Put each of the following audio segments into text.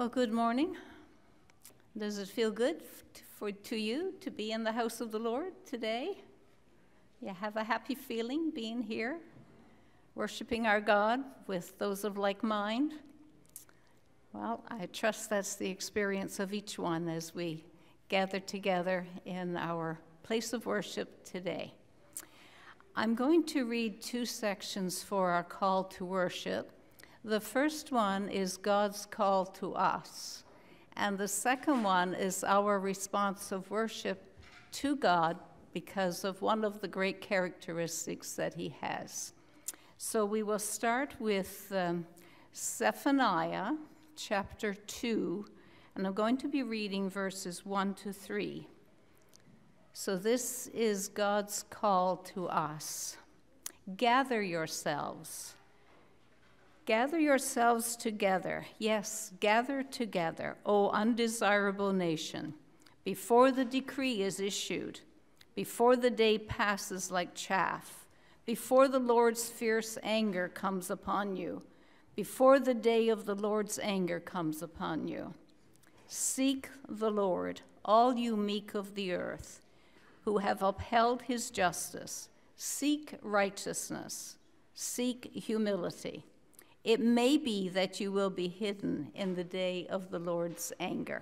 Well, good morning. Does it feel good to you to be in the house of the Lord today? You have a happy feeling being here, worshiping our God with those of like mind? Well, I trust that's the experience of each one as we gather together in our place of worship today. I'm going to read two sections for our call to worship. The first one is God's call to us, and the second one is our response of worship to God because of one of the great characteristics that he has. So we will start with Zephaniah chapter 2, and I'm going to be reading verses 1 to 3. So this is God's call to us. Gather yourselves. Gather yourselves together. Yes, gather together, O undesirable nation, before the decree is issued, before the day passes like chaff, before the Lord's fierce anger comes upon you, before the day of the Lord's anger comes upon you. Seek the Lord, all you meek of the earth, who have upheld his justice. Seek righteousness. Seek humility. It may be that you will be hidden in the day of the Lord's anger.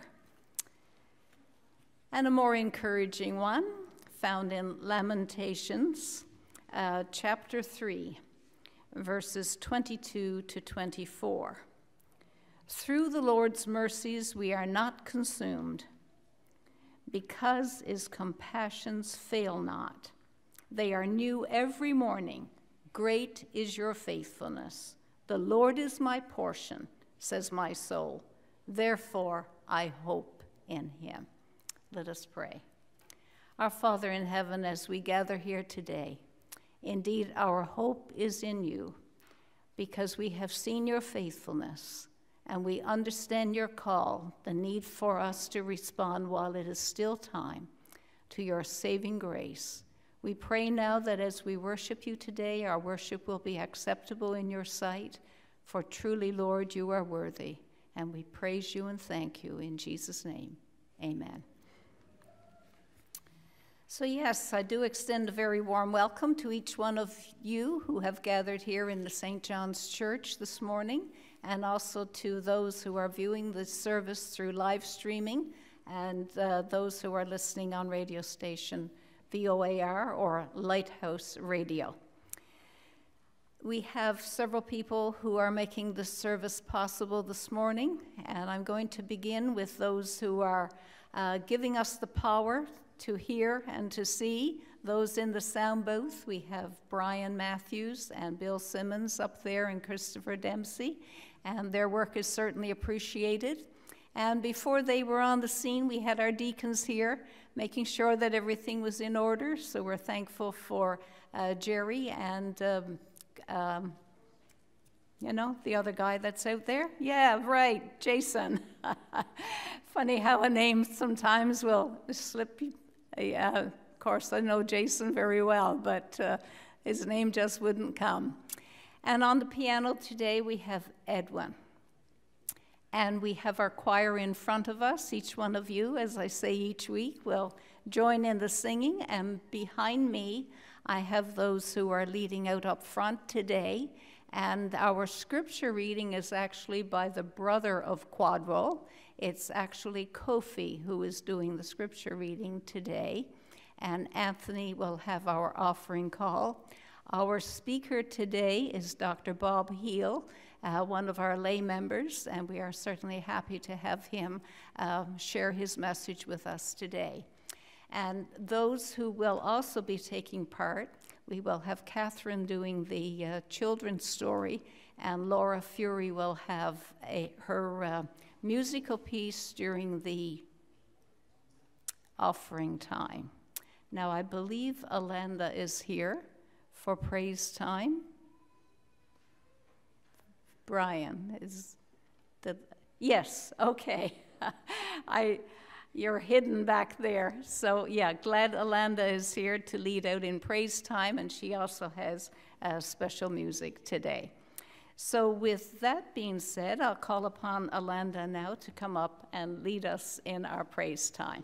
And a more encouraging one found in Lamentations, chapter 3, verses 22 to 24. Through the Lord's mercies we are not consumed, because his compassions fail not. They are new every morning. Great is your faithfulness. The Lord is my portion, says my soul. Therefore, I hope in him. Let us pray. Our Father in heaven, as we gather here today, indeed our hope is in you, because we have seen your faithfulness, and we understand your call, the need for us to respond while it is still time to your saving grace. We pray now that as we worship you today, our worship will be acceptable in your sight, for truly, Lord, you are worthy, and we praise you and thank you in Jesus' name. Amen. So yes, I do extend a very warm welcome to each one of you who have gathered here in the St. John's Church this morning, and also to those who are viewing the service through live streaming, and those who are listening on radio station VOAR or Lighthouse Radio. We have several people who are making this service possible this morning, and I'm going to begin with those who are giving us the power to hear and to see. Those in the sound booth, we have Brian Matthews and Bill Simmons up there and Christopher Dempsey, and their work is certainly appreciated. And before they were on the scene, we had our deacons here making sure that everything was in order. So we're thankful for Jerry and, you know, the other guy that's out there. Yeah, right, Jason. Funny how a name sometimes will slip. Of course, I know Jason very well, but his name just wouldn't come. And on the piano today, we have Edwin. And we have our choir in front of us. Each one of you, as I say each week, will join in the singing. And behind me, I have those who are leading out up front today. And our scripture reading is actually by the brother of Quadro. It's actually Kofi who is doing the scripture reading today. And Anthony will have our offering call. Our speaker today is Dr. Bob Heel, one of our lay members, and we are certainly happy to have him share his message with us today. And those who will also be taking part, we will have Catherine doing the children's story, and Laura Fury will have her musical piece during the offering time. Now, I believe Alanda is here for praise time. Brian is the, yes, okay. You're hidden back there. So yeah, glad Alanda is here to lead out in praise time, and she also has special music today. So with that being said, I'll call upon Alanda now to come up and lead us in our praise time.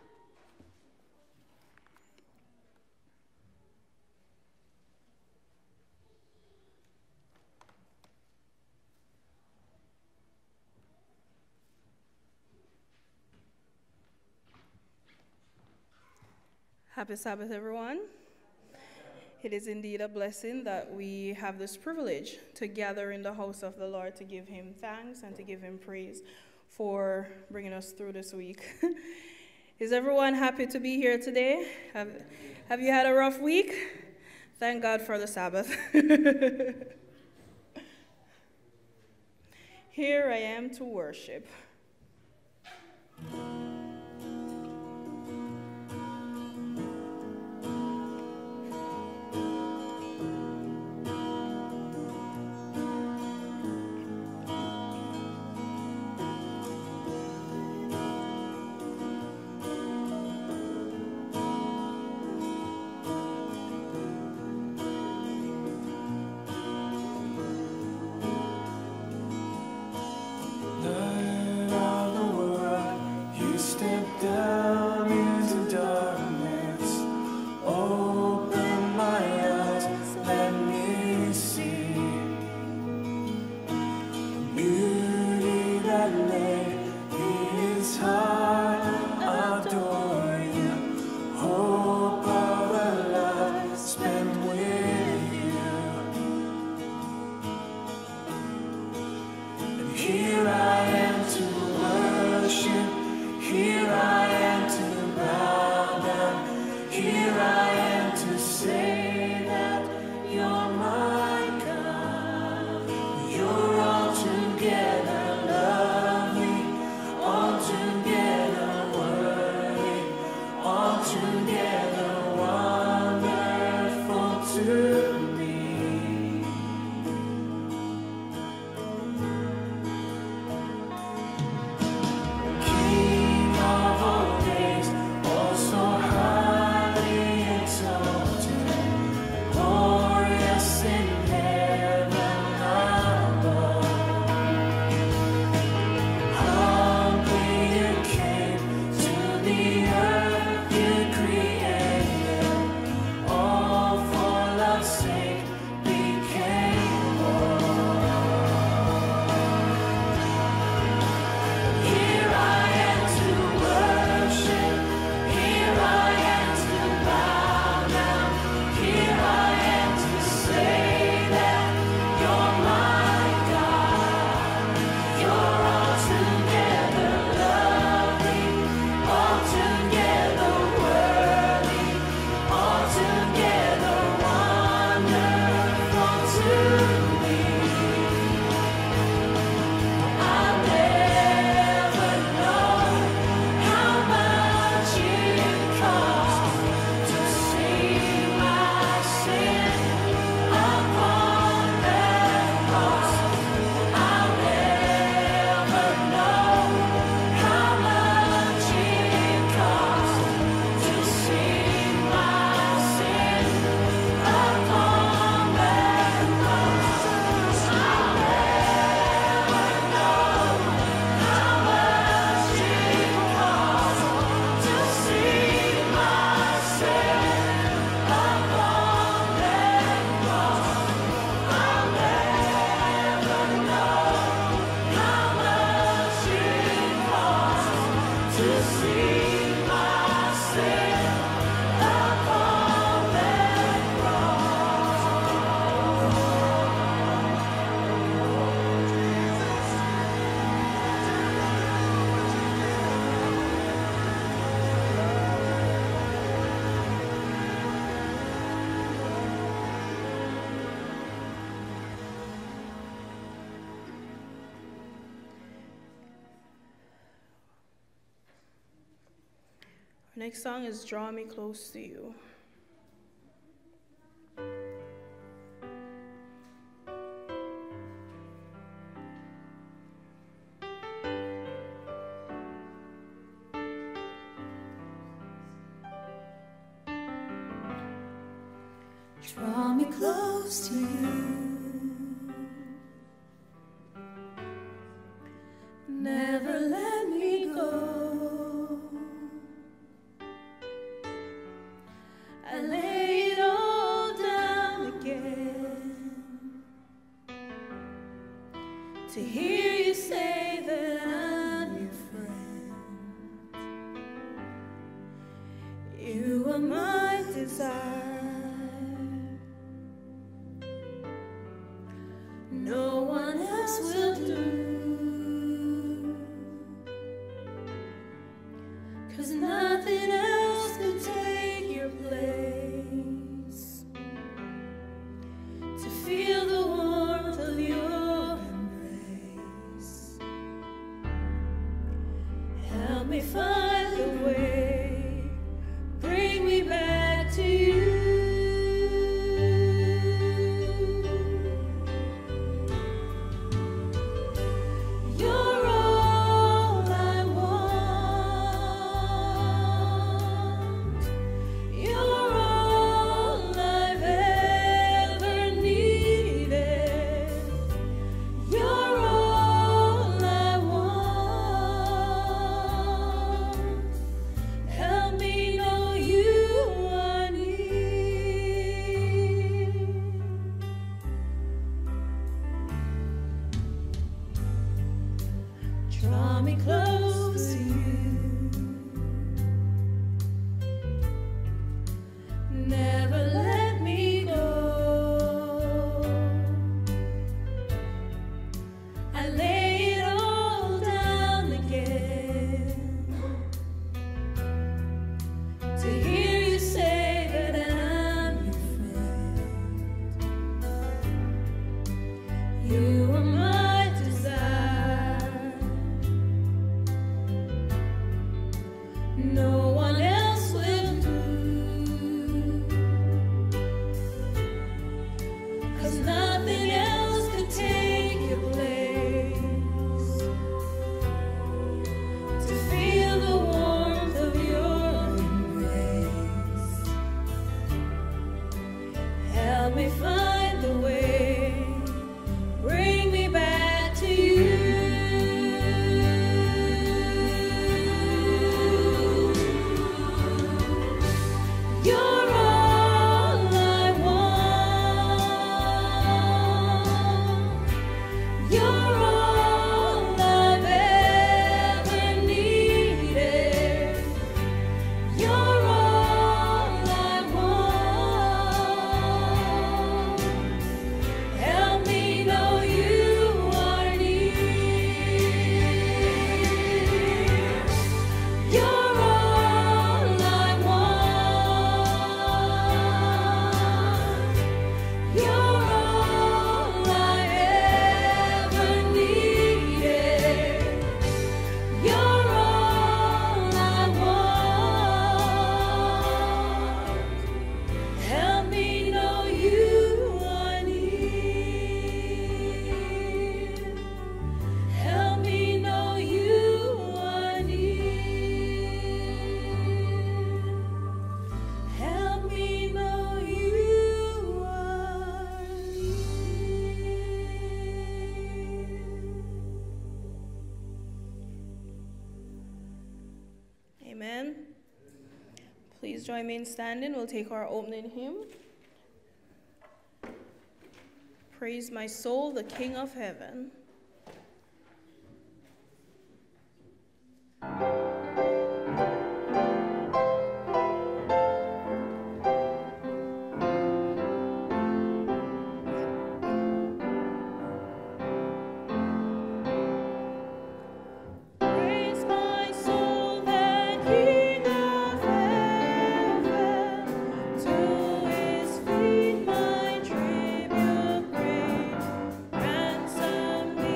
Happy Sabbath, everyone. It is indeed a blessing that we have this privilege to gather in the house of the Lord to give him thanks and to give him praise for bringing us through this week. Is everyone happy to be here today? Have you had a rough week? Thank God for the Sabbath. Here I am to worship. Next song is Draw Me Close to You. Draw me close to you. to hear you say that I'm your friend. You are my desire. No one else will do. 'Cause nothing else could take your place. To feel the warmth of your embrace. Help me find the way. Bring me back to you. Draw me close to you. Never let me go. I lay it all down again to hear you say that I'm your friend. You are my desire. No one else will do. 'Cause nothing else could take your place. To feel the warmth of your embrace. Help me find the way. Bring me back to you. You're all I want. You're all I've ever needed. You're all I want. Help me know you are near. You're all I want. You're all I ever needed. You're all I want. Help me know you are near. Help me know you are near. Help me know you are near. Amen. Please join me in standing. We'll take our opening hymn. Praise my soul, the King of heaven. Praise my soul, the King of heaven. To his feet my tribute bring. Ransom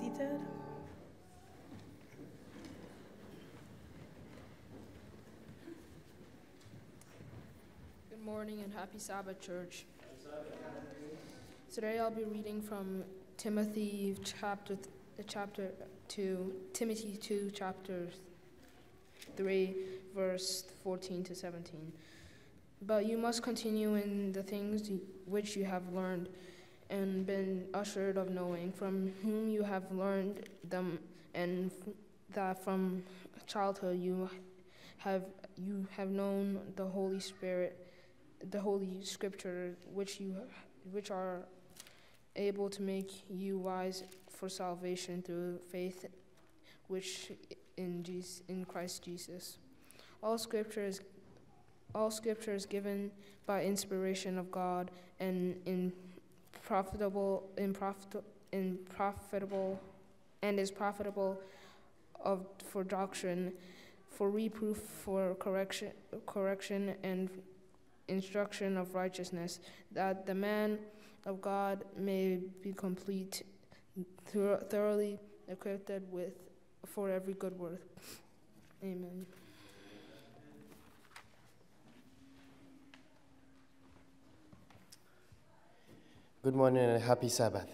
seated. Good morning and happy Sabbath, church. Today I'll be reading from Timothy chapter 2, chapter 3, verse 14 to 17. But you must continue in the things which you have learned and been assured of knowing, from whom you have learned them, and that from childhood you have known the Holy Spirit, the Holy Scripture, which are able to make you wise for salvation through faith, which in Christ Jesus. All Scripture is given by inspiration of God and profitable for doctrine, for reproof, for correction and instruction of righteousness, that the man of God may be complete, thoroughly equipped for every good work. Amen. Good morning and happy Sabbath.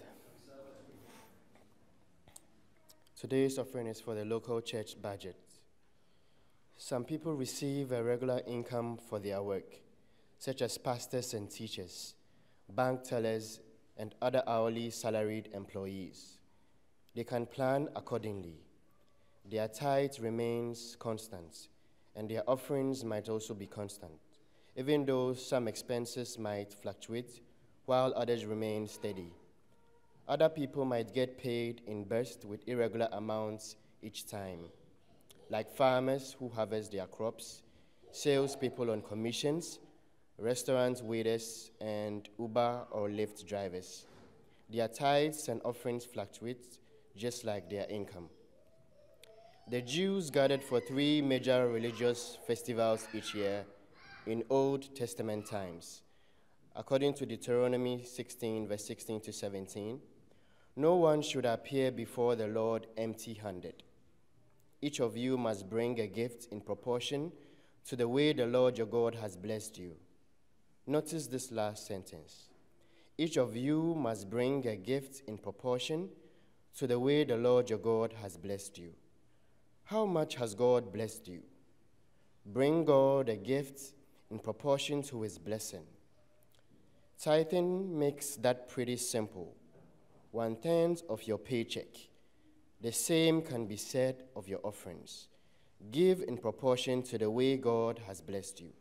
Today's offering is for the local church budget. Some people receive a regular income for their work, such as pastors and teachers, bank tellers, and other hourly salaried employees. They can plan accordingly. Their tithe remains constant, and their offerings might also be constant, even though some expenses might fluctuate while others remain steady. Other people might get paid in bursts with irregular amounts each time, like farmers who harvest their crops, salespeople on commissions, restaurant waiters, and Uber or Lyft drivers. Their tithes and offerings fluctuate just like their income. The Jews gathered for 3 major religious festivals each year in Old Testament times. According to Deuteronomy 16, verse 16 to 17, no one should appear before the Lord empty-handed. Each of you must bring a gift in proportion to the way the Lord your God has blessed you. Notice this last sentence. Each of you must bring a gift in proportion to the way the Lord your God has blessed you. How much has God blessed you? Bring God a gift in proportion to his blessing. Tithing makes that pretty simple. 1/10 of your paycheck. The same can be said of your offerings. Give in proportion to the way God has blessed you.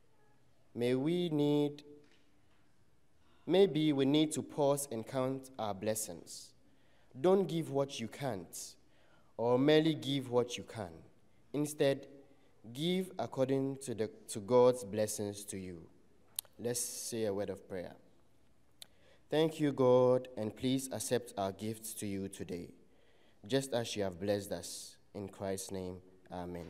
Maybe we need to pause and count our blessings. Don't give what you can't, or merely give what you can. Instead, give according to God's blessings to you. Let's say a word of prayer. Thank you, God, and please accept our gifts to you today, just as you have blessed us. In Christ's name, amen.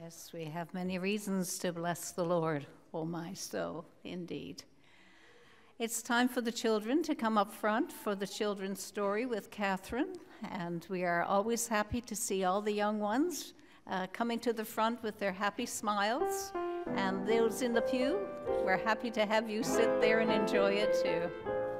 Yes, we have many reasons to bless the Lord, oh my soul, indeed. It's time for the children to come up front for the children's story with Catherine, and we are always happy to see all the young ones coming to the front with their happy smiles. And those in the pew, we're happy to have you sit there and enjoy it too.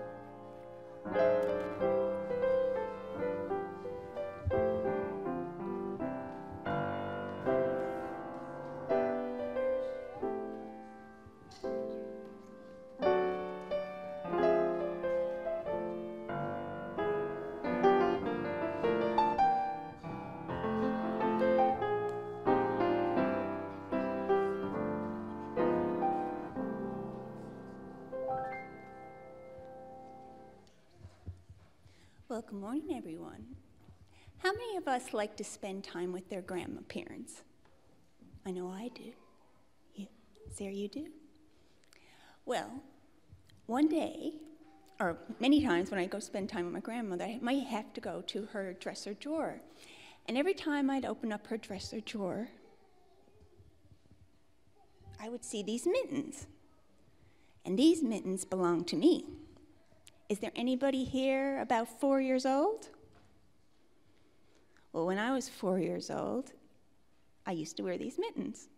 Well, good morning, everyone. How many of us like to spend time with their grandparents? I know I do. Sarah, you do? Well, one day, or many times when I go spend time with my grandmother, I might have to go to her dresser drawer. And every time I'd open up her dresser drawer, I would see these mittens. And these mittens belong to me. Is there anybody here about 4 years old? Well, when I was 4 years old, I used to wear these mittens.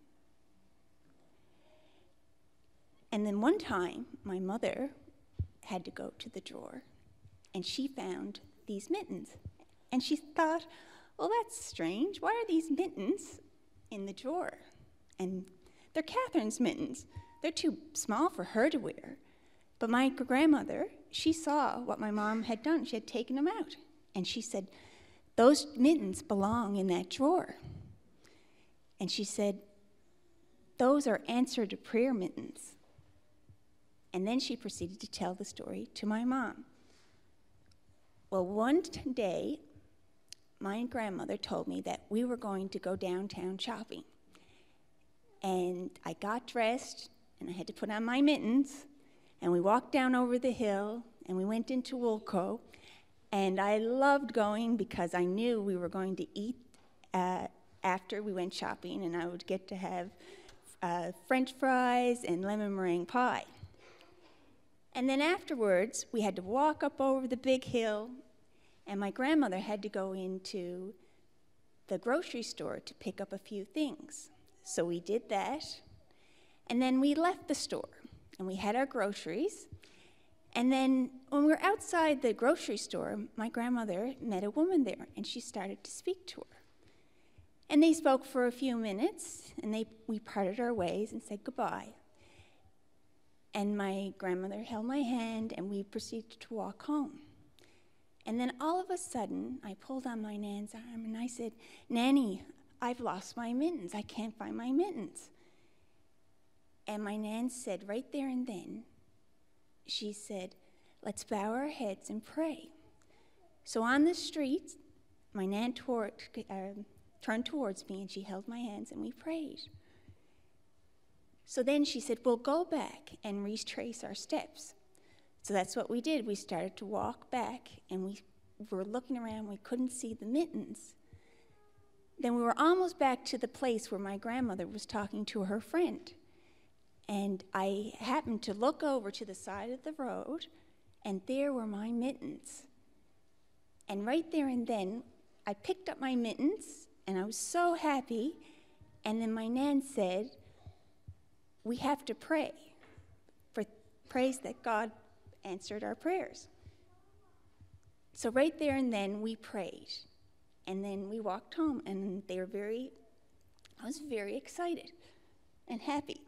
And then one time, my mother had to go to the drawer, and she found these mittens. And she thought, well, that's strange. Why are these mittens in the drawer? And they're Catherine's mittens. They're too small for her to wear. But my grandmother, she saw what my mom had done. She had taken them out. And she said, those mittens belong in that drawer. And she said, those are answer to prayer mittens. And then she proceeded to tell the story to my mom. Well, one day, my grandmother told me that we were going to go downtown shopping. And I got dressed, and I had to put on my mittens. And we walked down over the hill, and we went into Woolco, and I loved going because I knew we were going to eat after we went shopping, and I would get to have French fries and lemon meringue pie. And then afterwards, we had to walk up over the big hill, and my grandmother had to go into the grocery store to pick up a few things. So we did that, and then we left the store. And we had our groceries. And then when we were outside the grocery store, my grandmother met a woman there, and she started to speak to her. And they spoke for a few minutes, and we parted our ways and said goodbye. And my grandmother held my hand, and we proceeded to walk home. And then all of a sudden, I pulled on my Nan's arm, and I said, Nanny, I've lost my mittens. I can't find my mittens. And my Nan said right there and then, she said, let's bow our heads and pray. So on the street, my Nan turned towards me, and she held my hands, and we prayed. So then she said, we'll go back and retrace our steps. So that's what we did. We started to walk back, and we were looking around. We couldn't see the mittens. Then we were almost back to the place where my grandmother was talking to her friend. And I happened to look over to the side of the road, and there were my mittens. And right there and then, I picked up my mittens, and I was so happy. And then my Nan said, we have to pray, for praise that God answered our prayers. So right there and then, we prayed. And then we walked home, and I was very excited and happy.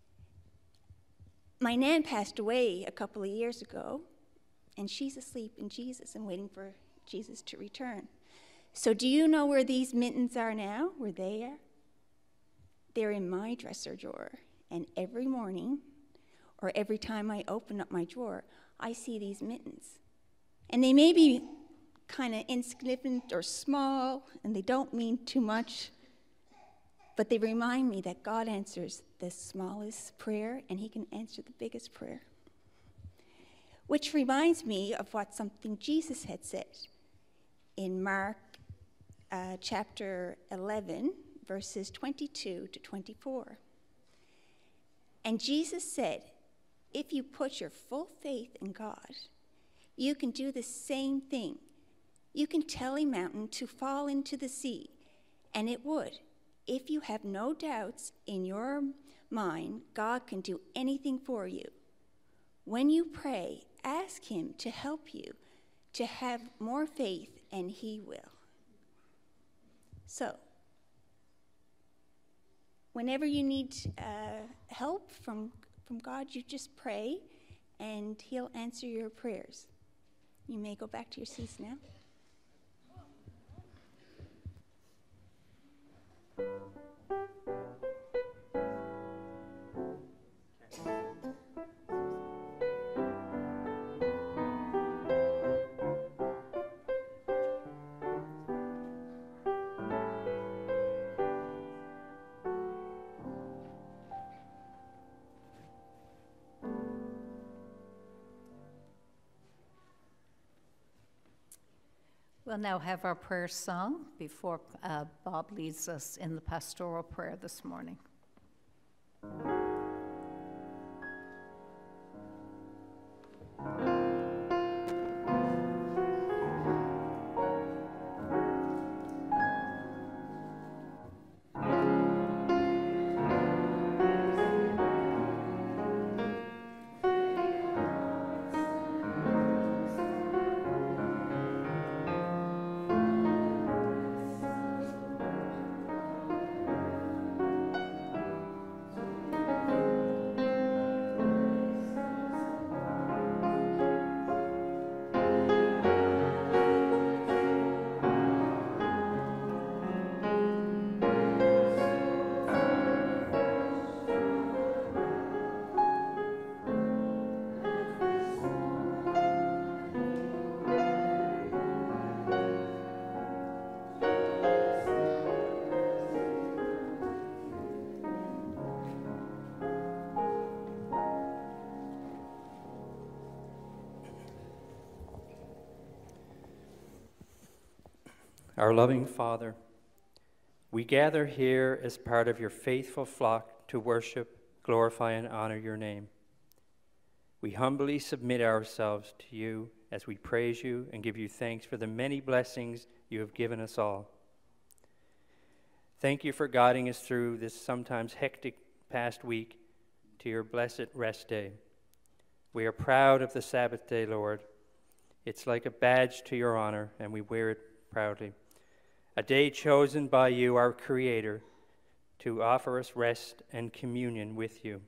My Nan passed away a couple of years ago, and she's asleep in Jesus and waiting for Jesus to return. So do you know where these mittens are now, where they are? They're in my dresser drawer, and every morning, or every time I open up my drawer, I see these mittens. And they may be kind of insignificant or small, and they don't mean too much, but they remind me that God answers the smallest prayer, and he can answer the biggest prayer. Which reminds me of something Jesus had said in Mark chapter 11, verses 22 to 24. And Jesus said, if you put your full faith in God, you can do the same thing. You can tell a mountain to fall into the sea, and it would. If you have no doubts in your mind, God can do anything for you. When you pray, ask him to help you to have more faith, and he will. So, whenever you need help from God, you just pray, and he'll answer your prayers. You may go back to your seats now. We'll now have our prayer song before Bob leads us in the pastoral prayer this morning. Our loving Father, we gather here as part of your faithful flock to worship, glorify, and honor your name. We humbly submit ourselves to you as we praise you and give you thanks for the many blessings you have given us all. Thank you for guiding us through this sometimes hectic past week to your blessed rest day. We are proud of the Sabbath day, Lord. It's like a badge to your honor, and we wear it proudly. A day chosen by you, our Creator, to offer us rest and communion with you.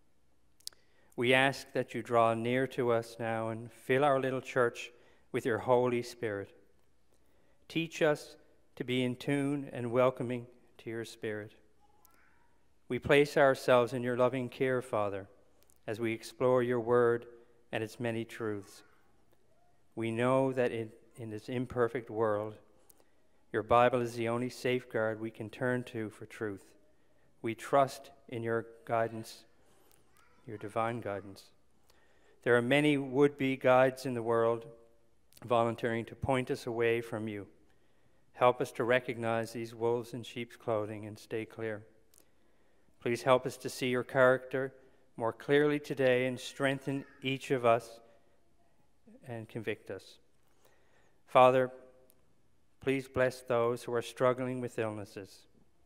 We ask that you draw near to us now and fill our little church with your Holy Spirit. Teach us to be in tune and welcoming to your Spirit. We place ourselves in your loving care, Father, as we explore your word and its many truths. We know that in this imperfect world, your Bible is the only safeguard we can turn to for truth. We trust in your guidance, your divine guidance. There are many would-be guides in the world volunteering to point us away from you. Help us to recognize these wolves in sheep's clothing and stay clear. Please help us to see your character more clearly today and strengthen each of us and convict us. Father, please bless those who are struggling with illnesses,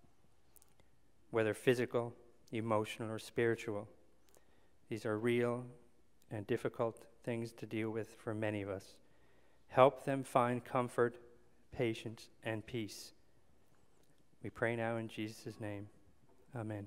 whether physical, emotional, or spiritual. These are real and difficult things to deal with for many of us. Help them find comfort, patience, and peace. We pray now in Jesus' name. Amen.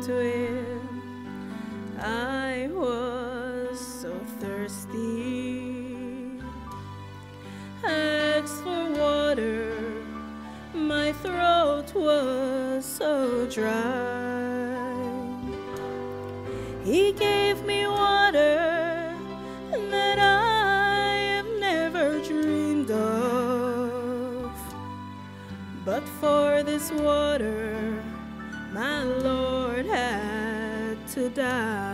to him. I was so thirsty, asked for water, my throat was so dry. He gave me water that I have never dreamed of. But for this water, my Lord had to die.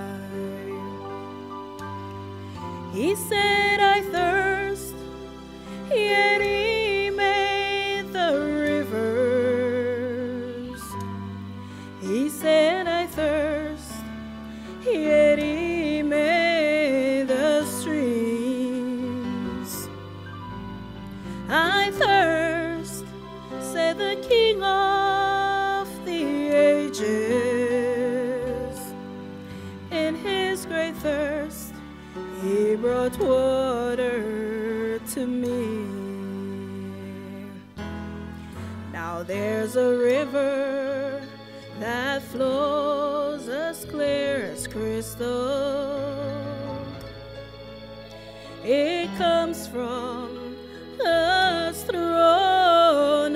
He said, I thirst, yet he made the rivers. He said, I thirst, yet he made the streams. I thirst, said the King of the ages. In his great thirst, he brought water to me. Now there's a river that flows as clear as crystal. It comes from the throne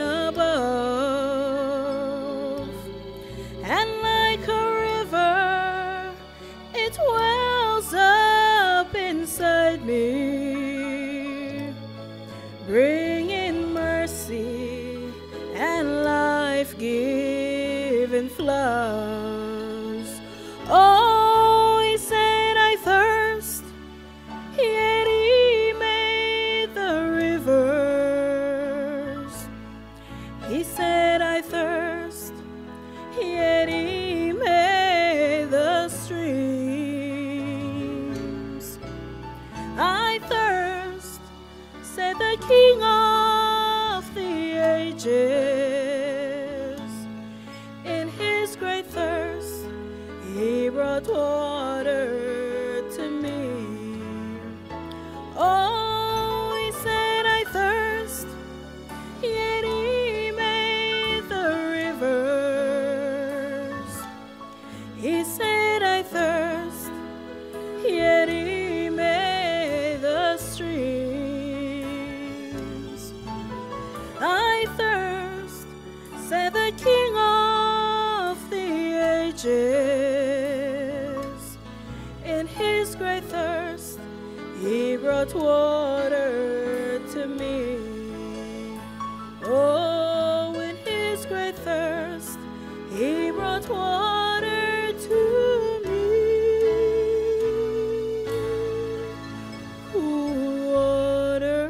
above, and like a river, it wells up inside me, bringing mercy and life-giving floods. Oh, he said, I thirst, yet he made the rivers. He said, I thirst, yet he made the streams. I thirst, said the King of the ages. In his great thirst, he brought water to me. Oh, he said, I thirst, yet he made the rivers. He said, I thirst, yet he made the streams. I thirst, said the King of the ages. In his great thirst, he brought water to me. Oh, in his great thirst, he brought water to me. Water.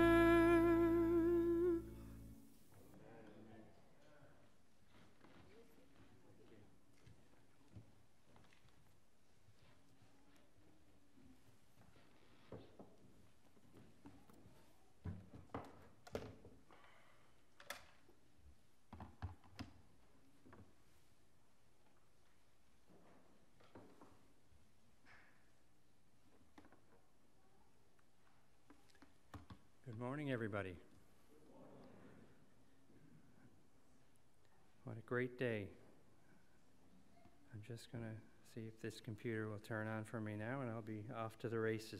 Good morning, everybody. What a great day. I'm just going to see if this computer will turn on for me now, and I'll be off to the races.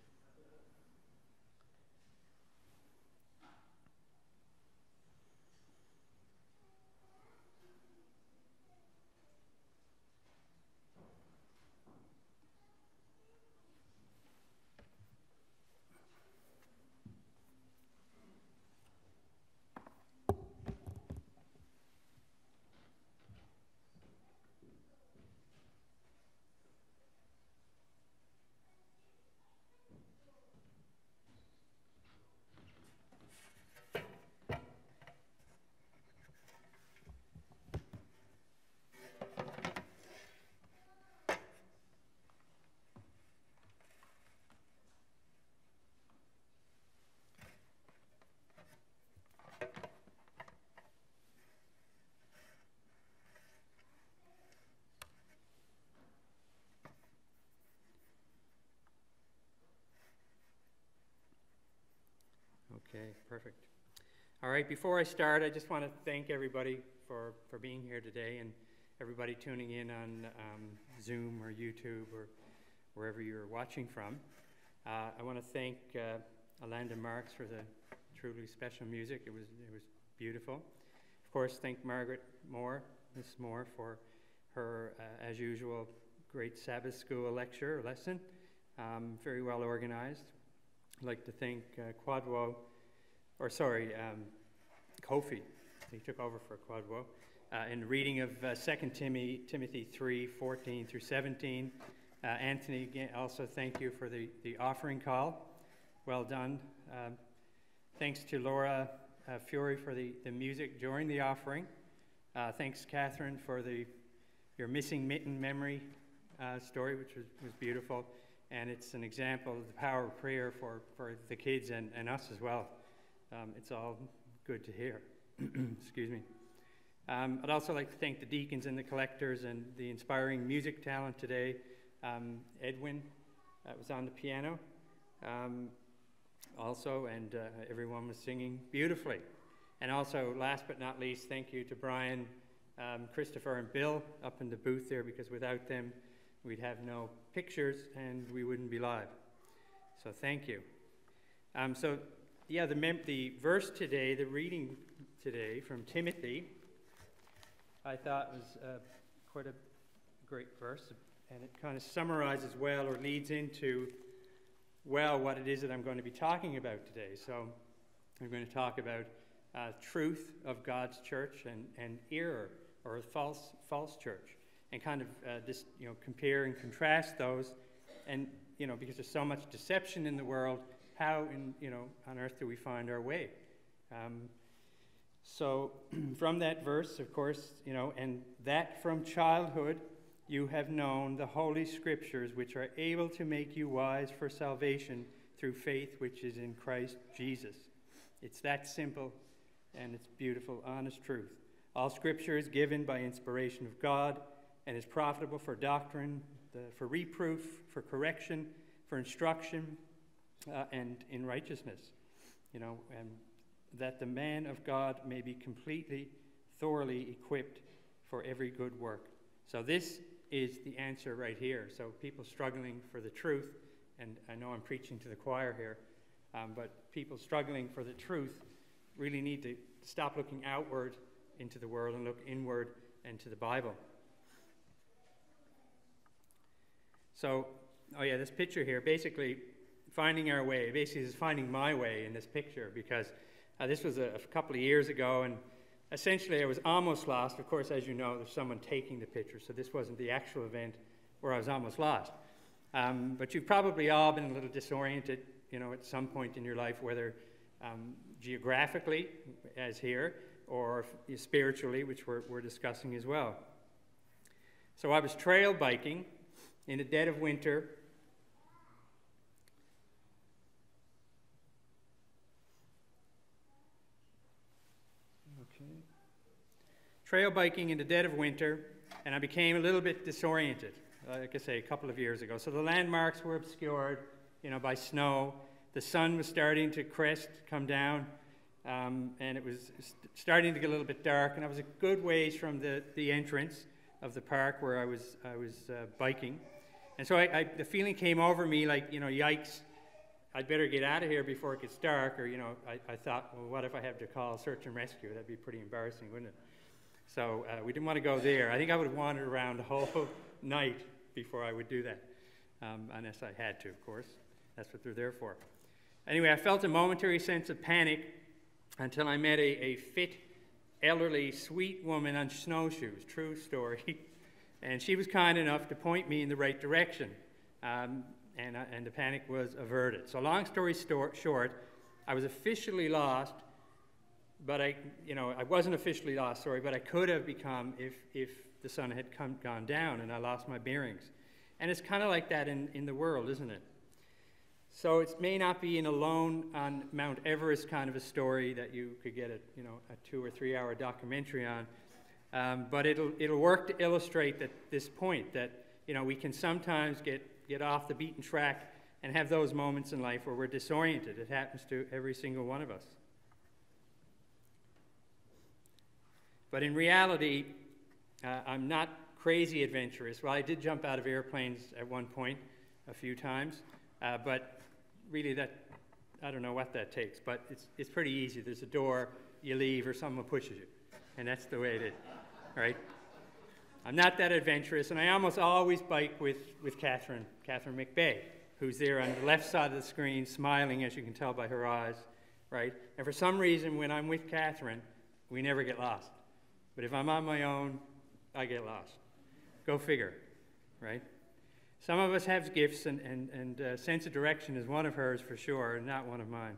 Okay, perfect. All right, before I start, I just want to thank everybody for being here today. everybody tuning in on Zoom or YouTube or wherever you're watching from. I want to thank Alanda Marks for the truly special music. It was beautiful. Of course, thank Margaret Moore, Miss Moore, for her, as usual, great Sabbath school lesson. Very well organized. I'd like to thank Kofi. He took over for Quadwo. In the reading of 2 Timothy 3:14 through 17. Anthony, again, also thank you for the offering call. Well done. Thanks to Laura Fury for the music during the offering. Thanks, Catherine, for your missing mitten memory story, which was beautiful. And it's an example of the power of prayer for the kids and us as well. It's all good to hear. Excuse me. I'd also like to thank the deacons and the collectors and the inspiring music talent today. Edwin was on the piano also, and everyone was singing beautifully. And also, last but not least, thank you to Brian, Christopher, and Bill up in the booth there, because without them, we'd have no pictures and we wouldn't be live. So thank you. The verse today, the reading today from Timothy, I thought was quite a great verse, and it kind of summarizes well, or leads into, well, what it is that I'm going to be talking about today. So I'm going to talk about truth of God's church and error, or a false church, and kind of just compare and contrast those, and because there's so much deception in the world, how on earth do we find our way? So from that verse, of course, and that from childhood you have known the Holy Scriptures, which are able to make you wise for salvation through faith which is in Christ Jesus. It's that simple, and it's beautiful, honest truth. All Scripture is given by inspiration of God and is profitable for doctrine, for reproof, for correction, for instruction, and in righteousness. And that the man of God may be completely, thoroughly equipped for every good work. So this is the answer right here. So people struggling for the truth, and I know I'm preaching to the choir here, but people struggling for the truth really need to stop looking outward into the world and look inward into the Bible. So, this picture here, basically finding our way, basically is finding my way in this picture, because this was a couple of years ago, and essentially I was almost lost. Of course, as you know, there's someone taking the picture, so this wasn't the actual event where I was almost lost. But you've probably all been a little disoriented, at some point in your life, whether geographically, as here, or spiritually, which we're discussing as well. So I was trail biking in the dead of winter. Trail biking in the dead of winter, and I became a little bit disoriented, like I say, a couple of years ago. So the landmarks were obscured, by snow. The sun was starting to come down, and it was starting to get a little bit dark, and I was a good ways from the entrance of the park where I was biking. And so the feeling came over me like, yikes, I'd better get out of here before it gets dark, or, I thought, well, what if I have to call search and rescue? That'd be pretty embarrassing, wouldn't it? So we didn't want to go there. I think I would have wandered around the whole night before I would do that, unless I had to, of course. That's what they're there for. Anyway, I felt a momentary sense of panic until I met a fit, elderly, sweet woman on snowshoes, true story, and she was kind enough to point me in the right direction, and the panic was averted. So long story short, I was officially lost. But I wasn't officially lost, but I could have become if the sun had gone down and I lost my bearings. And it's kind of like that in the world, isn't it? So it may not be an Alone on Mount Everest kind of a story that you could get a 2 or 3 hour documentary on, but it'll work to illustrate this point that we can sometimes get off the beaten track and have those moments in life where we're disoriented. It happens to every single one of us. But in reality, I'm not crazy adventurous. Well, I did jump out of airplanes at one point a few times, but really I don't know what that takes, but it's pretty easy. There's a door, you leave, or someone pushes you, and that's the way it is, right? I'm not that adventurous, and I almost always bike with Catherine McBay, who's there on the left side of the screen, smiling, as you can tell by her eyes, right? And for some reason, when I'm with Catherine, we never get lost. But if I'm on my own, I get lost. Go figure, right? Some of us have gifts, and sense of direction is one of hers for sure, and not one of mine.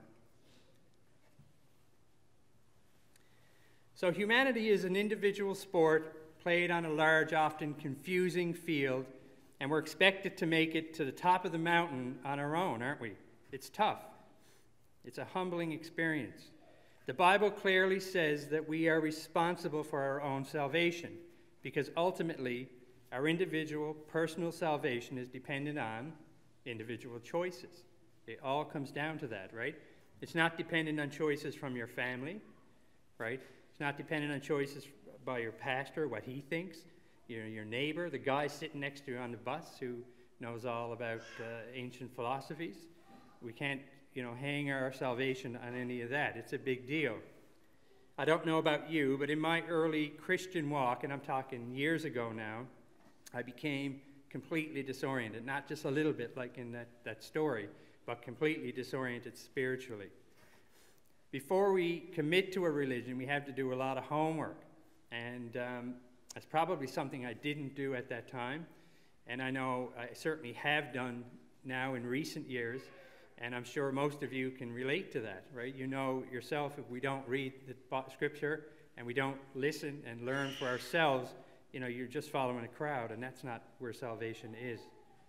So humanity is an individual sport played on a large, often confusing field, and we're expected to make it to the top of the mountain on our own, aren't we? It's tough. It's a humbling experience. The Bible clearly says that we are responsible for our own salvation, because ultimately our individual personal salvation is dependent on individual choices. It all comes down to that, right? It's not dependent on choices from your family, right? It's not dependent on choices by your pastor, what he thinks, your neighbor, the guy sitting next to you on the bus who knows all about ancient philosophies. We can't, hang our salvation on any of that. It's a big deal. I don't know about you, but in my early Christian walk, and I'm talking years ago now, I became completely disoriented, not just a little bit like in that story, but completely disoriented spiritually. Before we commit to a religion, we have to do a lot of homework, and that's probably something I didn't do at that time, and I know I certainly have done now in recent years, and I'm sure most of you can relate to that, right? You know yourself, if we don't read the Scripture and we don't listen and learn for ourselves, you're just following a crowd, and that's not where salvation is.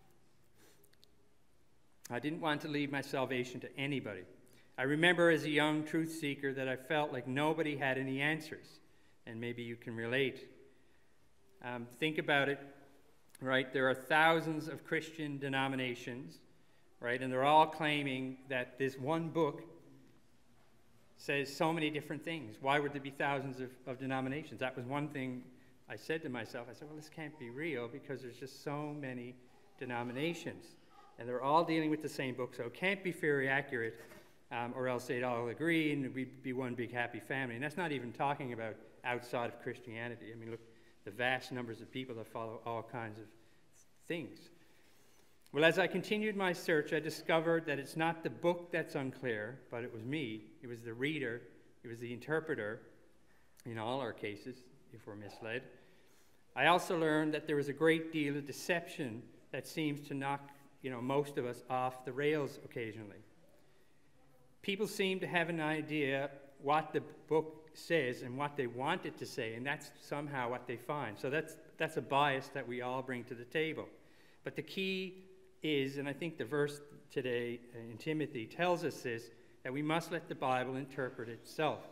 I didn't want to leave my salvation to anybody. I remember as a young truth seeker that I felt like nobody had any answers, and maybe you can relate. Think about it, right? There are thousands of Christian denominations, right? And they're all claiming that this one book says so many different things. Why would there be thousands of denominations? That was one thing I said to myself. I said, well, this can't be real because there's just so many denominations. And they're all dealing with the same book, so it can't be very accurate, or else they'd all agree and we'd be one big happy family. And that's not even talking about outside of Christianity. I mean, look, the vast numbers of people that follow all kinds of things. Well, as I continued my search, I discovered that it's not the book that's unclear, but it was me. It was the reader. It was the interpreter, in all our cases, if we're misled. I also learned that there was a great deal of deception that seems to knock, most of us off the rails occasionally. People seem to have an idea what the book says and what they want it to say, and that's somehow what they find. So that's a bias that we all bring to the table. But the key is, and I think the verse today in Timothy tells us this, that we must let the Bible interpret itself.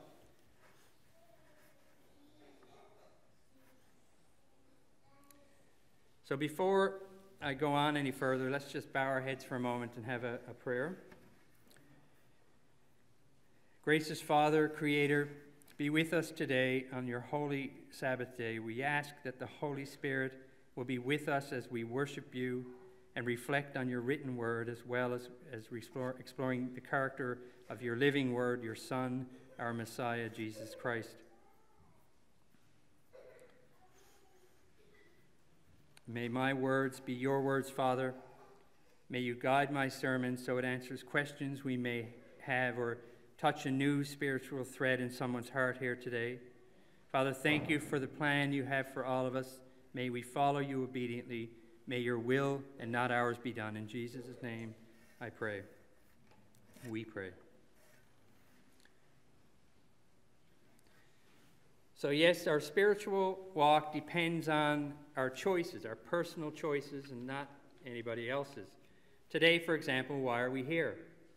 So before I go on any further, let's just bow our heads for a moment and have a prayer. Gracious Father, Creator, be with us today on your holy Sabbath day. We ask that the Holy Spirit will be with us as we worship you and reflect on your written word, as well as exploring the character of your living word, your Son, our Messiah, Jesus Christ. May my words be your words, Father. May you guide my sermon so it answers questions we may have or touch a new spiritual thread in someone's heart here today. Father, thank you for the plan you have for all of us. May we follow you obediently. May your will and not ours be done. In Jesus' name I pray. We pray. So yes, our spiritual walk depends on our choices, our personal choices, and not anybody else's. Today, for example, why are we here?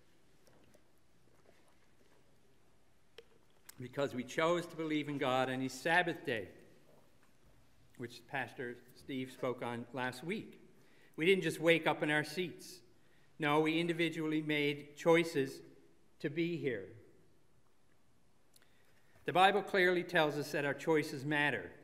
Because we chose to believe in God on his Sabbath day, which Pastor Steve spoke on last week. We didn't just wake up in our seats. No, we individually made choices to be here. The Bible clearly tells us that our choices matter.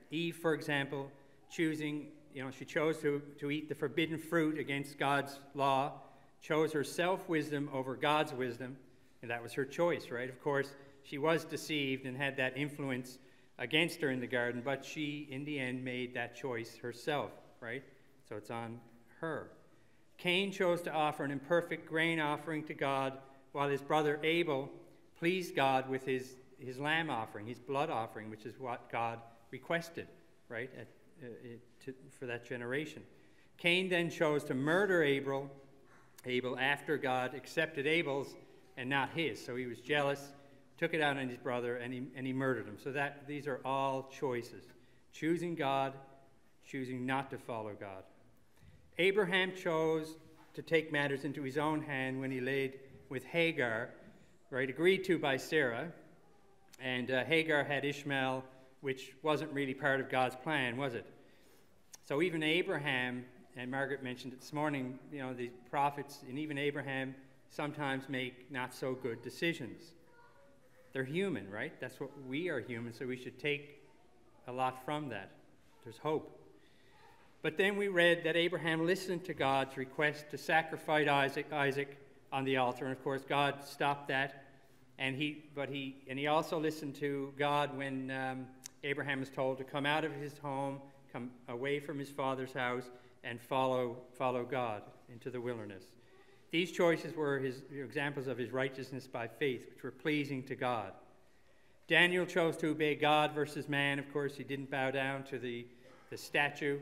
Eve, for example, choosing, she chose to eat the forbidden fruit against God's law, chose her self-wisdom over God's wisdom, and that was her choice, right? Of course, she was deceived and had that influence against her in the garden, but she, in the end, made that choice herself, right? So it's on her. Cain chose to offer an imperfect grain offering to God, while his brother Abel pleased God with his lamb offering, his blood offering, which is what God requested, right, for that generation. Cain then chose to murder Abel after God accepted Abel's and not his. So he was jealous, took it out on his brother, and he murdered him. So these are all choices. Choosing God, choosing not to follow God. Abraham chose to take matters into his own hand when he laid with Hagar, right, agreed to by Sarah. And Hagar had Ishmael, which wasn't really part of God's plan, was it? So even Abraham, and Margaret mentioned it this morning, the prophets, and even Abraham sometimes make not so good decisions. They're human, right? That's what we are human, so we should take a lot from that. There's hope. But then we read that Abraham listened to God's request to sacrifice Isaac on the altar, and of course God stopped that. And he also listened to God when Abraham was told to come out of his home, come away from his father's house, and follow God into the wilderness. These choices were his examples of his righteousness by faith, which were pleasing to God. Daniel chose to obey God versus man. Of course, he didn't bow down to the statue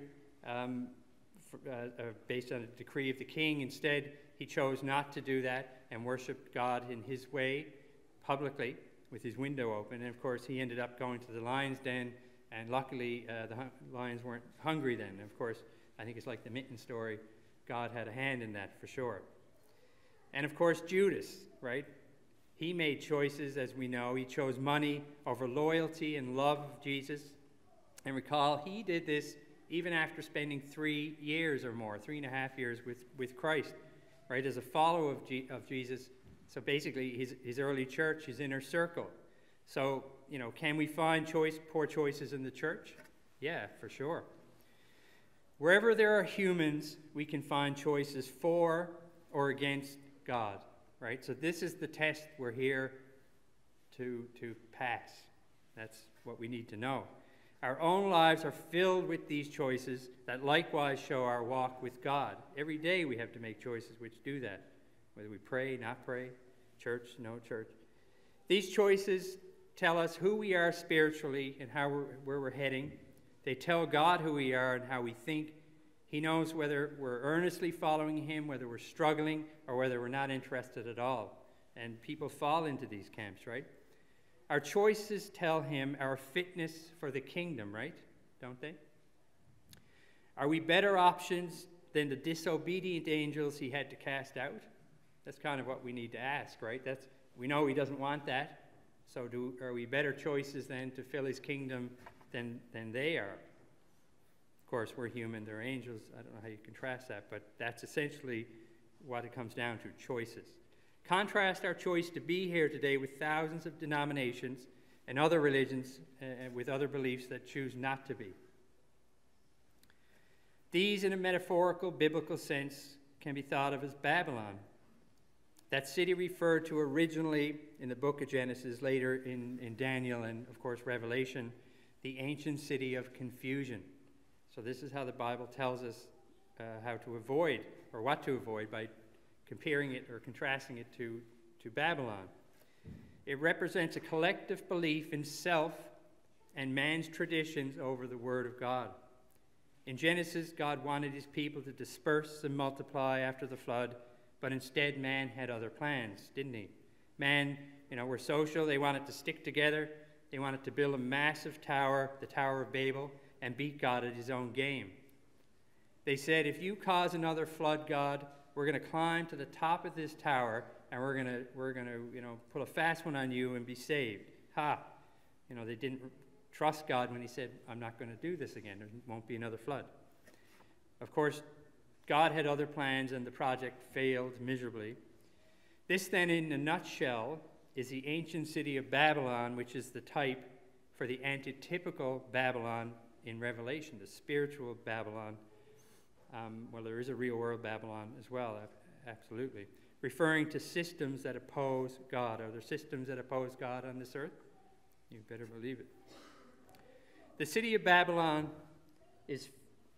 based on a decree of the king. Instead, he chose not to do that and worshiped God in his way, publicly, with his window open. And of course, he ended up going to the lion's den, and luckily the lions weren't hungry then. And of course, I think it's like the mitten story. God had a hand in that for sure. And of course, Judas, right? He made choices, as we know. He chose money over loyalty and love of Jesus. And recall, he did this even after spending 3 years or more, 3.5 years with Christ, right, as a follower of Jesus. So basically, his early church, his inner circle. So, can we find poor choices in the church? Yeah, for sure. Wherever there are humans, we can find choices for or against God, right? So this is the test we're here to pass. That's what we need to know. Our own lives are filled with these choices that likewise show our walk with God. Every day we have to make choices which do that, whether we pray, not pray, church, no church. These choices tell us who we are spiritually and where we're heading. They tell God who we are and how we think. He knows whether we're earnestly following him, whether we're struggling, or whether we're not interested at all. And people fall into these camps, right? Our choices tell him our fitness for the kingdom, right? Don't they? Are we better options than the disobedient angels he had to cast out? That's kind of what we need to ask, right? We know he doesn't want that. So are we better choices then to fill his kingdom than they are? Of course, we're human, they're angels. I don't know how you contrast that, but that's essentially what it comes down to, choices. Contrast our choice to be here today with thousands of denominations and other religions with other beliefs that choose not to be. These, in a metaphorical, biblical sense, can be thought of as Babylon. That city referred to originally in the book of Genesis, later in Daniel and, of course, Revelation, the ancient city of confusion. So this is how the Bible tells us how to avoid, or what to avoid, by comparing it or contrasting it to Babylon. It represents a collective belief in self and man's traditions over the Word of God. In Genesis, God wanted his people to disperse and multiply after the flood, but instead man had other plans, didn't he? Man, were social. They wanted to stick together. They wanted to build a massive tower, the Tower of Babel, and beat God at his own game. They said, if you cause another flood, God, we're going to climb to the top of this tower, and we're going to put a fast one on you and be saved. Ha! They didn't trust God when he said, I'm not going to do this again. There won't be another flood. Of course, God had other plans, and the project failed miserably. This, then, in a nutshell, is the ancient city of Babylon, which is the type for the antitypical Babylon in Revelation, the spiritual Babylon. Well, there is a real world Babylon as well, absolutely. Referring to systems that oppose God. Are there systems that oppose God on this earth? You better believe it. The city of Babylon is,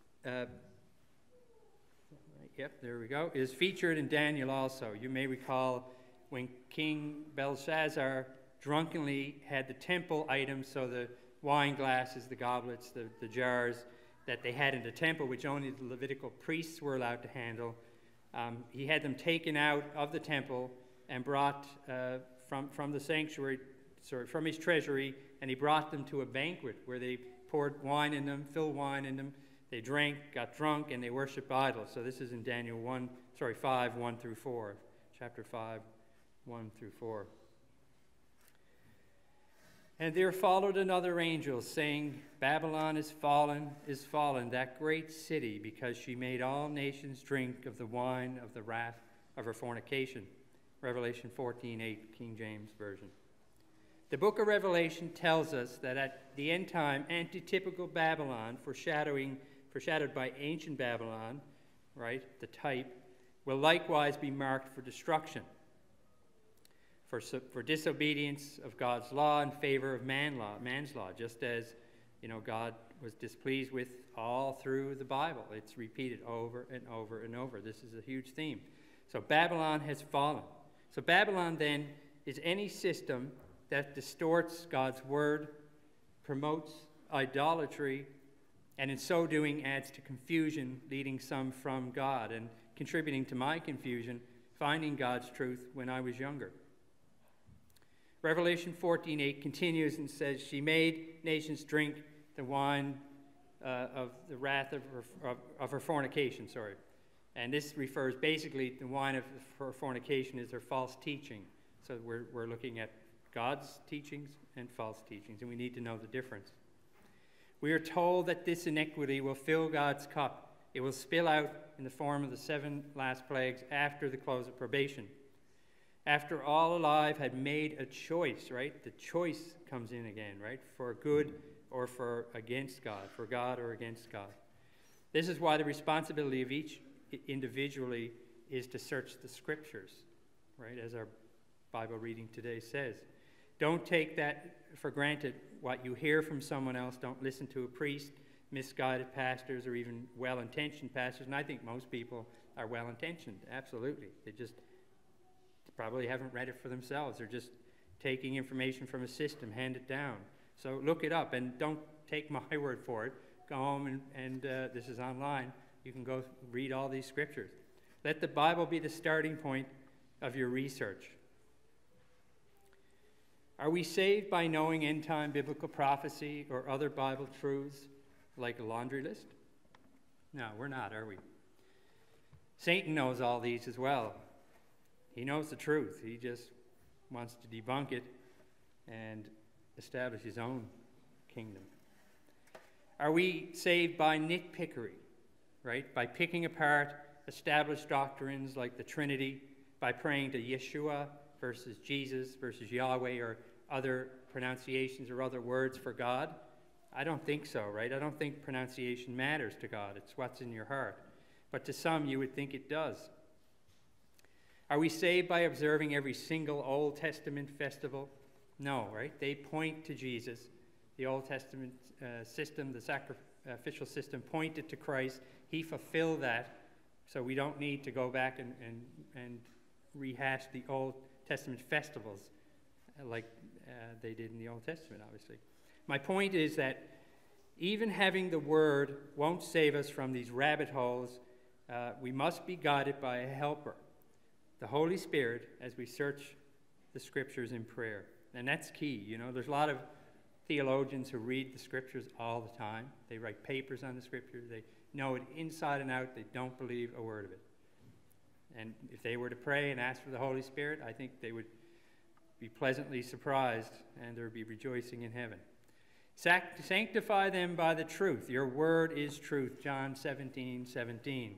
is featured in Daniel also. You may recall when King Belshazzar drunkenly had the temple items, so the wine glasses, the goblets, the jars that they had in the temple, which only the Levitical priests were allowed to handle. He had them taken out of the temple and brought from the sanctuary, from his treasury, and he brought them to a banquet where they poured wine in them, filled wine in them. They drank, got drunk, and they worshiped idols. So this is in Daniel 5, 1 through 4, chapter 5, 1 through 4. And there followed another angel, saying, Babylon is fallen, that great city, because she made all nations drink of the wine of the wrath of her fornication. Revelation 14:8, King James Version. The book of Revelation tells us that at the end time, antitypical Babylon, foreshadowed by ancient Babylon, right, the type, will likewise be marked for destruction, for disobedience of God's law in favor of man's law, just as, God was displeased with all through the Bible. It's repeated over and over and over. This is a huge theme. So Babylon has fallen. So Babylon then is any system that distorts God's word, promotes idolatry, and in so doing adds to confusion, leading some from God and contributing to my confusion, finding God's truth when I was younger. Revelation 14:8 continues and says, she made nations drink the wine of the wrath of her fornication, And this refers basically, the wine of her fornication is her false teaching. So we're looking at God's teachings and false teachings, and we need to know the difference. We are told that this iniquity will fill God's cup. It will spill out in the form of the 7 last plagues after the close of probation. After all alive had made a choice, right? The choice comes in again, right? For good or for against God, for God or against God. This is why the responsibility of each individually is to search the scriptures, right? As our Bible reading today says. Don't take that for granted, what you hear from someone else. Don't listen to a priest, misguided pastors, or even well-intentioned pastors. And I think most people are well-intentioned, absolutely. They just probably haven't read it for themselves. They're just taking information from a system, hand it down. So look it up, and don't take my word for it. Go home, and this is online. You can go read all these scriptures. Let the Bible be the starting point of your research. Are we saved by knowing end-time biblical prophecy or other Bible truths like a laundry list? No, we're not, are we? Satan knows all these as well. He knows the truth. He just wants to debunk it and establish his own kingdom. Are we saved by nitpickery, right? By picking apart established doctrines like the Trinity, by praying to Yeshua versus Jesus versus Yahweh, or other pronunciations or other words for God? I don't think so, right? I don't think pronunciation matters to God. It's what's in your heart. But to some, you would think it does. Are we saved by observing every single Old Testament festival? No, right? They point to Jesus. The Old Testament system, the sacrificial system, pointed to Christ. He fulfilled that, so we don't need to go back and rehash the Old Testament festivals like they did in the Old Testament, obviously. My point is that even having the Word won't save us from these rabbit holes. We must be guided by a helper, the Holy Spirit, as we search the Scriptures in prayer. And that's key. You know, there's a lot of theologians who read the Scriptures all the time. They write papers on the Scriptures. They know it inside and out. They don't believe a word of it. And if they were to pray and ask for the Holy Spirit, I think they would be pleasantly surprised, and there would be rejoicing in heaven. Sanctify them by the truth. Your word is truth. John 17:17.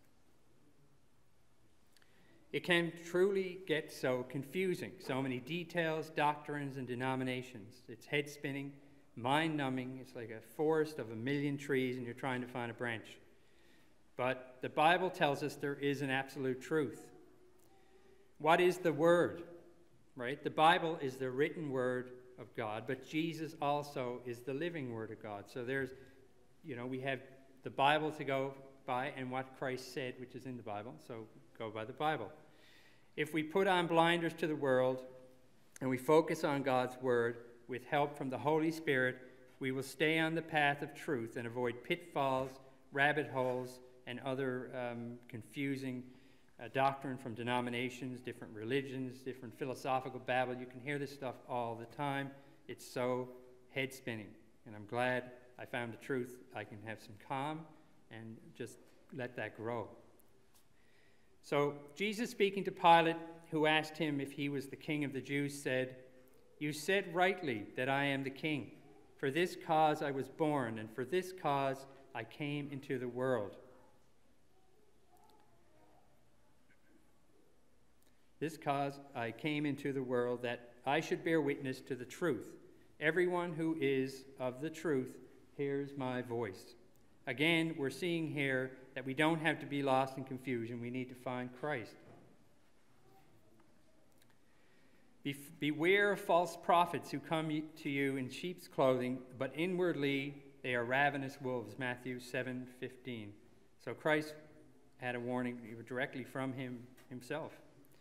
It can truly get so confusing. So many details, doctrines, and denominations. It's head-spinning, mind-numbing. It's like a forest of 1,000,000 trees, and you're trying to find a branch. But the Bible tells us there is an absolute truth. What is the Word? Right? The Bible is the written Word of God, but Jesus also is the living Word of God. So there's, we have the Bible to go by and what Christ said, which is in the Bible, so go by the Bible. If we put on blinders to the world and we focus on God's Word with help from the Holy Spirit, we will stay on the path of truth and avoid pitfalls, rabbit holes, and other confusing doctrine from denominations, different religions, different philosophical babble. You can hear this stuff all the time. It's so head-spinning, and I'm glad I found the truth. I can have some calm and just let that grow. So Jesus, speaking to Pilate, who asked him if he was the king of the Jews, said, "You said rightly that I am the king. For this cause I was born, and for this cause I came into the world." This cause I came into the world, that I should bear witness to the truth. Everyone who is of the truth hears my voice. Again, we're seeing here that we don't have to be lost in confusion. We need to find Christ. Beware of false prophets who come to you in sheep's clothing, but inwardly they are ravenous wolves, Matthew 7:15. So Christ had a warning directly from himself.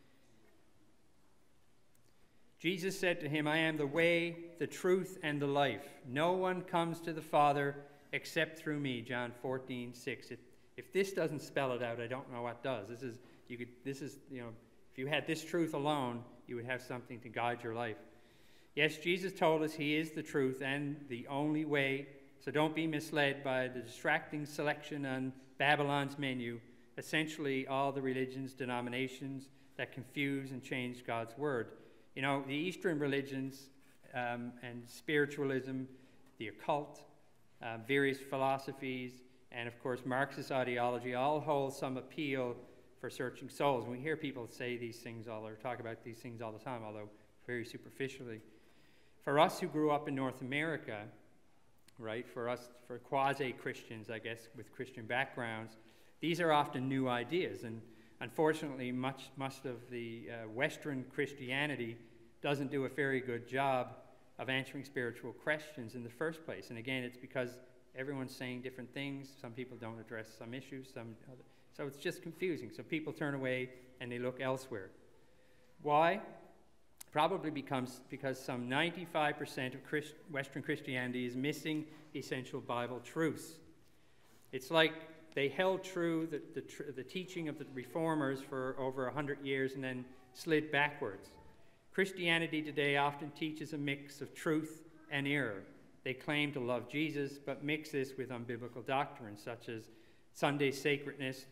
Jesus said to him, "I am the way, the truth, and the life. No one comes to the Father except through me," John 14:6. If this doesn't spell it out, I don't know what does. If you had this truth alone, you would have something to guide your life. Yes, Jesus told us he is the truth and the only way, so don't be misled by the distracting selection on Babylon's menu, essentially all the religions, denominations that confuse and change God's word. The Eastern religions and spiritualism, the occult, various philosophies, and of course Marxist ideology all hold some appeal for searching souls. And we hear people say these things or talk about these things all the time, although very superficially. For us who grew up in North America, right, for quasi-Christians, I guess, with Christian backgrounds, these are often new ideas. And unfortunately, much of the Western Christianity doesn't do a very good job of answering spiritual questions in the first place. And again, it's because everyone's saying different things. Some people don't address some issues, some other. So it's just confusing. So people turn away and they look elsewhere. Why? Probably because some 95% of Western Christianity is missing essential Bible truths. It's like they held true the teaching of the reformers for over 100 years and then slid backwards. Christianity today often teaches a mix of truth and error. They claim to love Jesus, but mix this with unbiblical doctrines such as Sunday sacredness,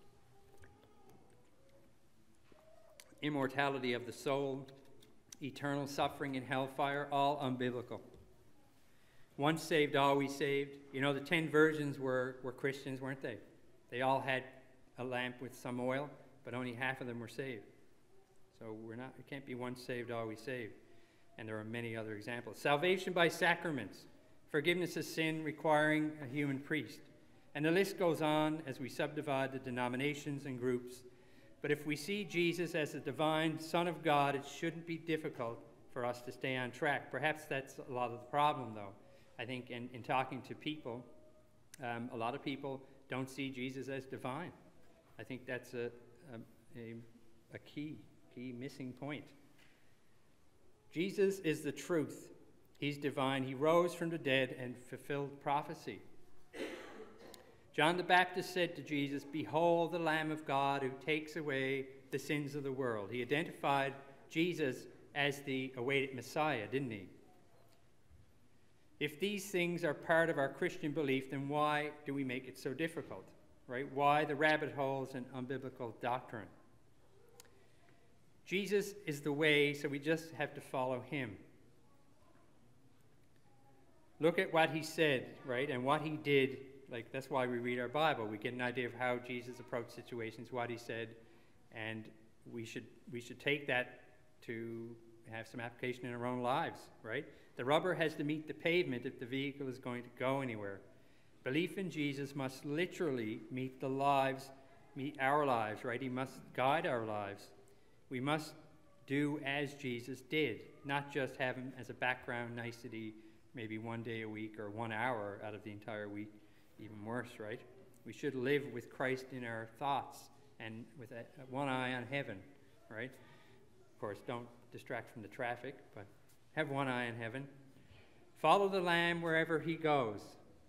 immortality of the soul, eternal suffering in hellfire, all unbiblical. Once saved, always saved. The 10 virgins were Christians, weren't they? They all had a lamp with some oil, but only half of them were saved. So it can't be once saved, always saved. And there are many other examples. Salvation by sacraments, forgiveness of sin requiring a human priest. And the list goes on as we subdivide the denominations and groups. But if we see Jesus as the divine Son of God, it shouldn't be difficult for us to stay on track. Perhaps that's a lot of the problem, though. I think in talking to people, a lot of people don't see Jesus as divine. I think that's a key missing point. Jesus is the truth. He's divine. He rose from the dead and fulfilled prophecy. John the Baptist said to Jesus, "Behold the Lamb of God who takes away the sins of the world." He identified Jesus as the awaited Messiah, didn't he? If these things are part of our Christian belief, then why do we make it so difficult, right? Why the rabbit holes and unbiblical doctrine? Jesus is the way, so we just have to follow him. Look at what he said, right, and what he did. Like, that's why we read our Bible. We get an idea of how Jesus approached situations, what he said, and we should take that to have some application in our own lives, right? The rubber has to meet the pavement if the vehicle is going to go anywhere. Belief in Jesus must literally meet our lives, right? He must guide our lives. We must do as Jesus did, not just have him as a background nicety, maybe one day a week or 1 hour out of the entire week, even worse, right? We should live with Christ in our thoughts and with one eye on heaven, right? Of course, don't distract from the traffic, but have one eye on heaven. Follow the Lamb wherever he goes.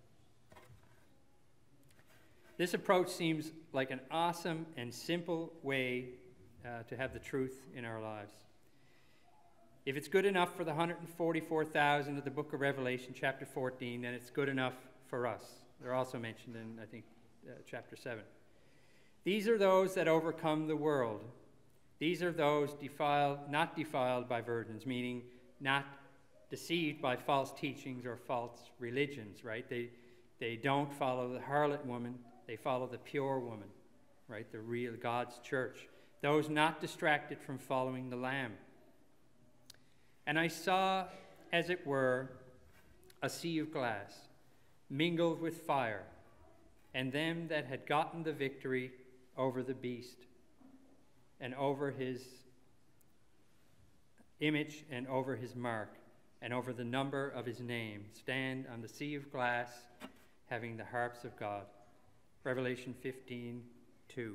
This approach seems like an awesome and simple way to have the truth in our lives. If it's good enough for the 144,000 of the book of Revelation, chapter 14, then it's good enough for us. They're also mentioned in, I think, chapter 7. These are those that overcome the world. These are those not defiled by virgins, meaning not deceived by false teachings or false religions, right? They don't follow the harlot woman. They follow the pure woman, right? The real God's church. Those not distracted from following the Lamb. And I saw, as it were, a sea of glass, mingled with fire, and them that had gotten the victory over the beast, and over his image, and over his mark, and over the number of his name, stand on the sea of glass, having the harps of God. Revelation 15:2.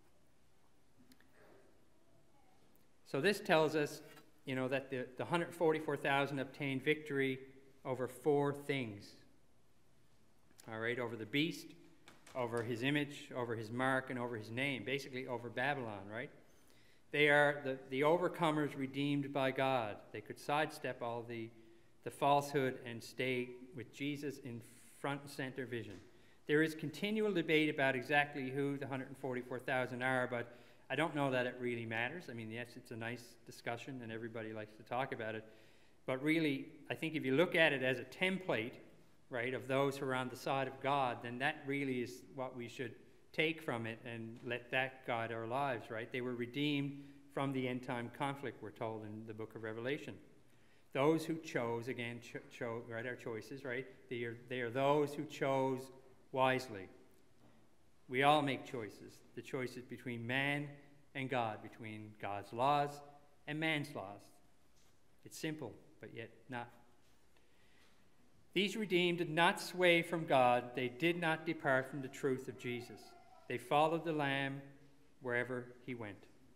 So this tells us, that the 144,000 obtained victory over 4 things. All right, over the beast, over his image, over his mark, and over his name. Basically over Babylon, right? They are the overcomers redeemed by God. They could sidestep all the falsehood and stay with Jesus in front and center vision. There is continual debate about exactly who the 144,000 are, but I don't know that it really matters. I mean, yes, it's a nice discussion, and everybody likes to talk about it. But really, I think if you look at it as a template, right, of those who are on the side of God, then that really is what we should take from it and let that guide our lives, right? They were redeemed from the end-time conflict, we're told in the book of Revelation. Those who chose, again, right, our choices, right? They are those who chose wisely. We all make choices. The choices between man and God, between God's laws and man's laws. It's simple, but yet not. These redeemed did not sway from God. They did not depart from the truth of Jesus. They followed the Lamb wherever he went.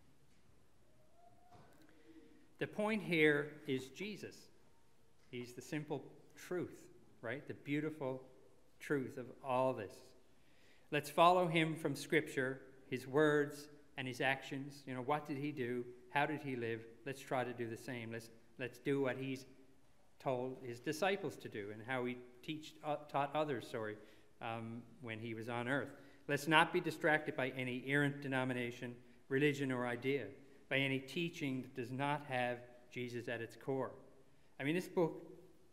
The point here is Jesus. He's the simple truth, right? The beautiful truth of all this. Let's follow him from Scripture, his words and his actions. What did he do? How did he live? Let's try to do the same. Let's do what he's told his disciples to do and how he taught others, when he was on earth. Let's not be distracted by any errant denomination, religion, or idea, by any teaching that does not have Jesus at its core. I mean, this book,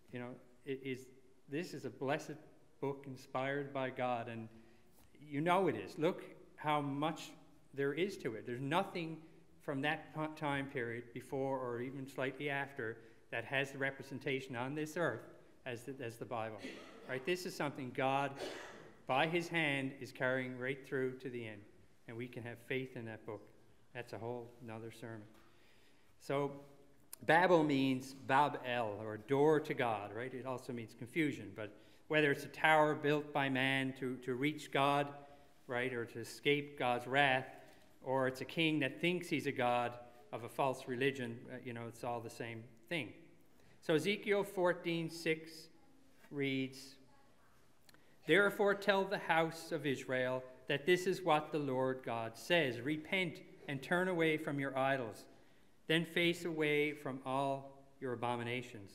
this is a blessed book inspired by God, and it is. Look how much there is to it. There's nothing from that time period before or even slightly after that has the representation on this earth as the Bible. Right? This is something God, by his hand, is carrying right through to the end. And we can have faith in that book. That's a whole another sermon. So, Babel means Bab-el, or door to God, right? It also means confusion. But whether it's a tower built by man to reach God, right, or to escape God's wrath, or it's a king that thinks he's a god of a false religion, it's all the same thing. So Ezekiel 14:6 reads, "Therefore tell the house of Israel that this is what the Lord God says. Repent and turn away from your idols. Then face away from all your abominations."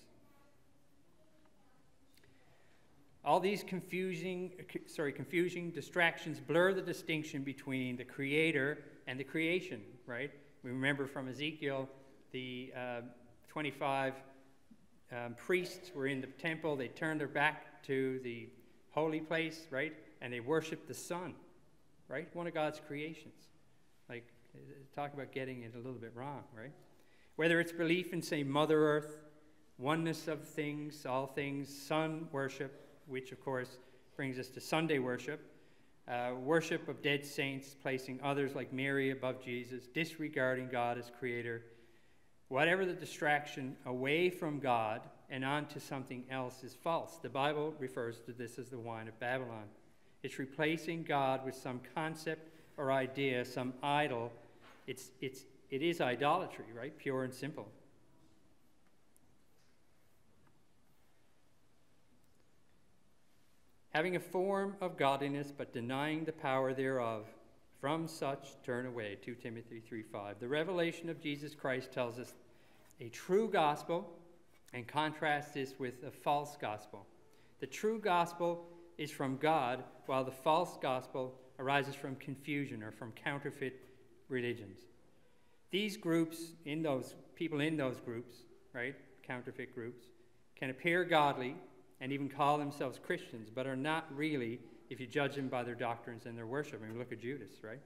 All these confusing distractions blur the distinction between the Creator and the creation, right? We remember from Ezekiel, the 25 priests were in the temple. They turned their back to the holy place, right? And they worshiped the sun, right? One of God's creations. Like, talk about getting it a little bit wrong, right? Whether it's belief in, say, Mother Earth, oneness of things, all things, sun worship, which of course brings us to Sunday worship, worship of dead saints, placing others like Mary above Jesus, disregarding God as creator. Whatever the distraction away from God and onto something else is false. The Bible refers to this as the wine of Babylon. It's replacing God with some concept or idea, some idol. It is idolatry, right? Pure and simple. Having a form of godliness, but denying the power thereof, from such turn away. 2 Timothy 3:5. The revelation of Jesus Christ tells us a true gospel and contrasts this with a false gospel. The true gospel is from God, while the false gospel arises from confusion or from counterfeit religions. These groups, people in those groups, right, counterfeit groups, can appear godly and even call themselves Christians, but are not really if you judge them by their doctrines and their worship. I mean, look at Judas, right?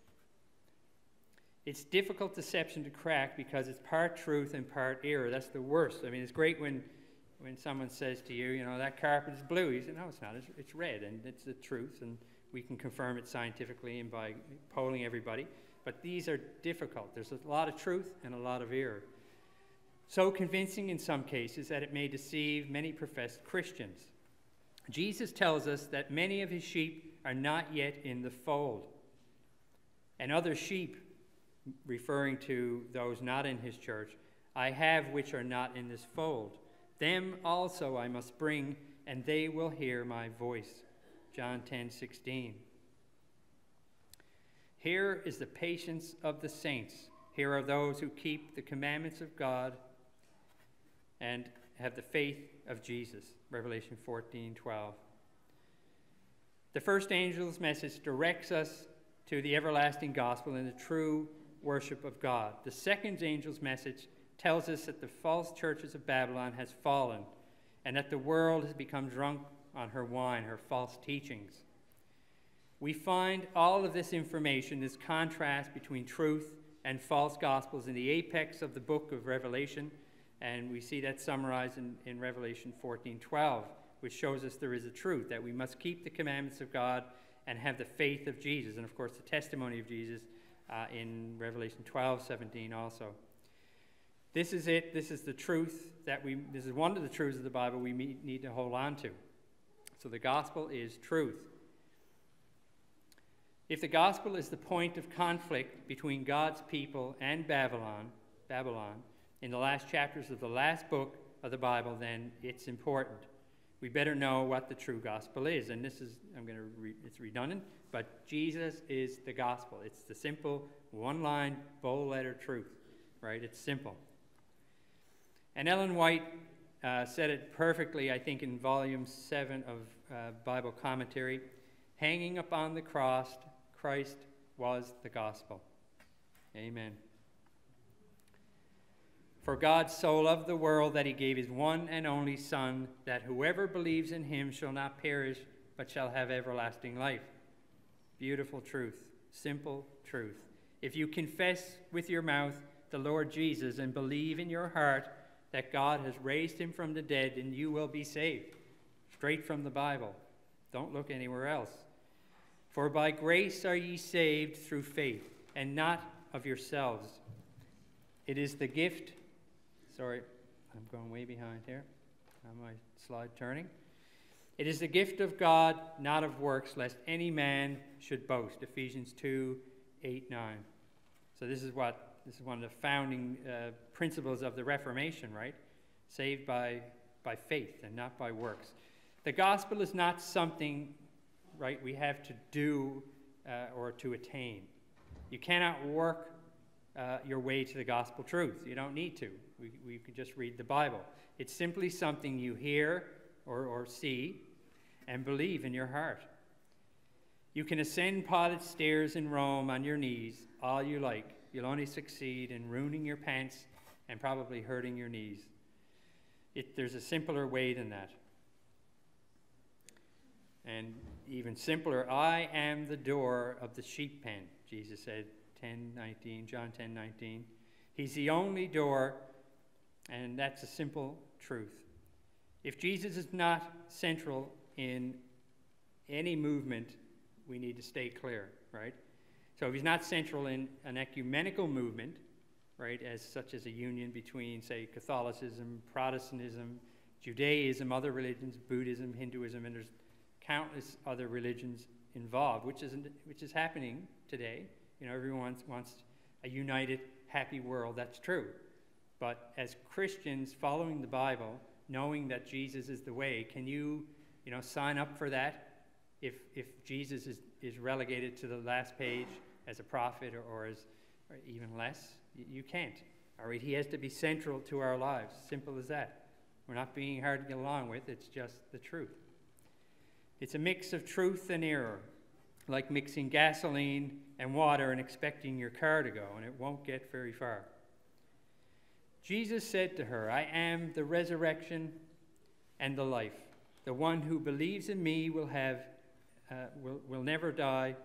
It's difficult deception to crack because it's part truth and part error. That's the worst. I mean, it's great when someone says to you, you know, that carpet is blue. You say, no, it's not. It's red, and it's the truth, and we can confirm it scientifically and by polling everybody. But these are difficult. There's a lot of truth and a lot of error. So convincing in some cases that it may deceive many professed Christians. Jesus tells us that many of his sheep are not yet in the fold. And other sheep, referring to those not in his church, I have which are not in this fold. Them also I must bring, and they will hear my voice. John 10:16. Here is the patience of the saints. Here are those who keep the commandments of God and have the faith of Jesus. Revelation 14:12. The first angel's message directs us to the everlasting gospel and the true worship of God. The second angel's message tells us that the false churches of Babylon has fallen and that the world has become drunk on her wine, her false teachings. We find all of this information, this contrast between truth and false gospels, in the apex of the book of Revelation, and we see that summarized in Revelation 14:12, which shows us there is a truth, that we must keep the commandments of God and have the faith of Jesus, and of course the testimony of Jesus in Revelation 12:17 also. This is it. This is the truth this is one of the truths of the Bible we need to hold on to. So the gospel is truth. If the gospel is the point of conflict between God's people and Babylon, in the last chapters of the last book of the Bible, then it's important. We better know what the true gospel is. And this is, it's redundant, but Jesus is the gospel. It's the simple, one-line, bold-letter truth, right? It's simple. And Ellen White said it perfectly, I think, in Volume 7 of Bible Commentary. Hanging upon the cross, Christ was the gospel. Amen. For God so loved the world that he gave his one and only Son, that whoever believes in him shall not perish, but shall have everlasting life. Beautiful truth, simple truth. If you confess with your mouth the Lord Jesus and believe in your heart that God has raised him from the dead, then you will be saved. Straight from the Bible. Don't look anywhere else. For by grace are ye saved through faith, and not of yourselves. It is the gift. Sorry, I'm going way behind here. My slide turning. It is the gift of God, not of works, lest any man should boast. Ephesians 2:8-9. So this is one of the founding principles of the Reformation, right? Saved by faith and not by works. The gospel is not something, right, we have to do or to attain. You cannot work your way to the gospel truth. You don't need to. We can just read the Bible. It's simply something you hear or see and believe in your heart. You can ascend potted stairs in Rome on your knees all you like. You'll only succeed in ruining your pants and probably hurting your knees. There's a simpler way than that. And even simpler, I am the door of the sheep pen, Jesus said, John 10:19. He's the only door, and that's a simple truth. If Jesus is not central in any movement, we need to stay clear, right? So if he's not central in an ecumenical movement, right, as such as a union between, say, Catholicism, Protestantism, Judaism, other religions, Buddhism, Hinduism, and there's countless other religions involved, which is happening today. You know, everyone wants a united, happy world. That's true. But as Christians following the Bible, knowing that Jesus is the way, can you sign up for that? If Jesus is relegated to the last page as a prophet or even less, you can't. All right, he has to be central to our lives. Simple as that. We're not being hard to get along with. It's just the truth. It's a mix of truth and error, like mixing gasoline and water and expecting your car to go, and it won't get very far. Jesus said to her, "I am the resurrection and the life. The one who believes in me will never die.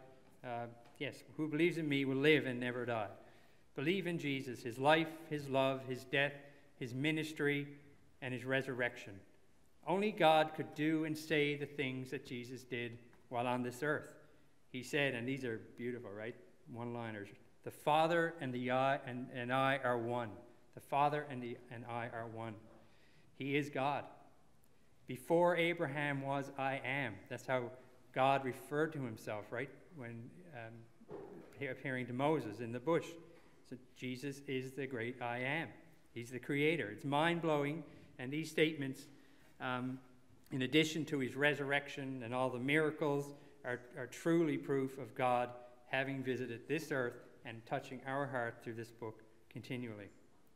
Who believes in me will live and never die." Believe in Jesus, his life, his love, his death, his ministry, and his resurrection. Only God could do and say the things that Jesus did while on this earth. He said, and these are beautiful, right? One-liners. The Father and I are one. The Father and I are one. He is God. Before Abraham was, I am. That's how God referred to himself, right? When appearing to Moses in the bush. So Jesus is the great I am. He's the creator. It's mind-blowing. And these statements, in addition to his resurrection and all the miracles, are truly proof of God having visited this earth and touching our heart through this book continually.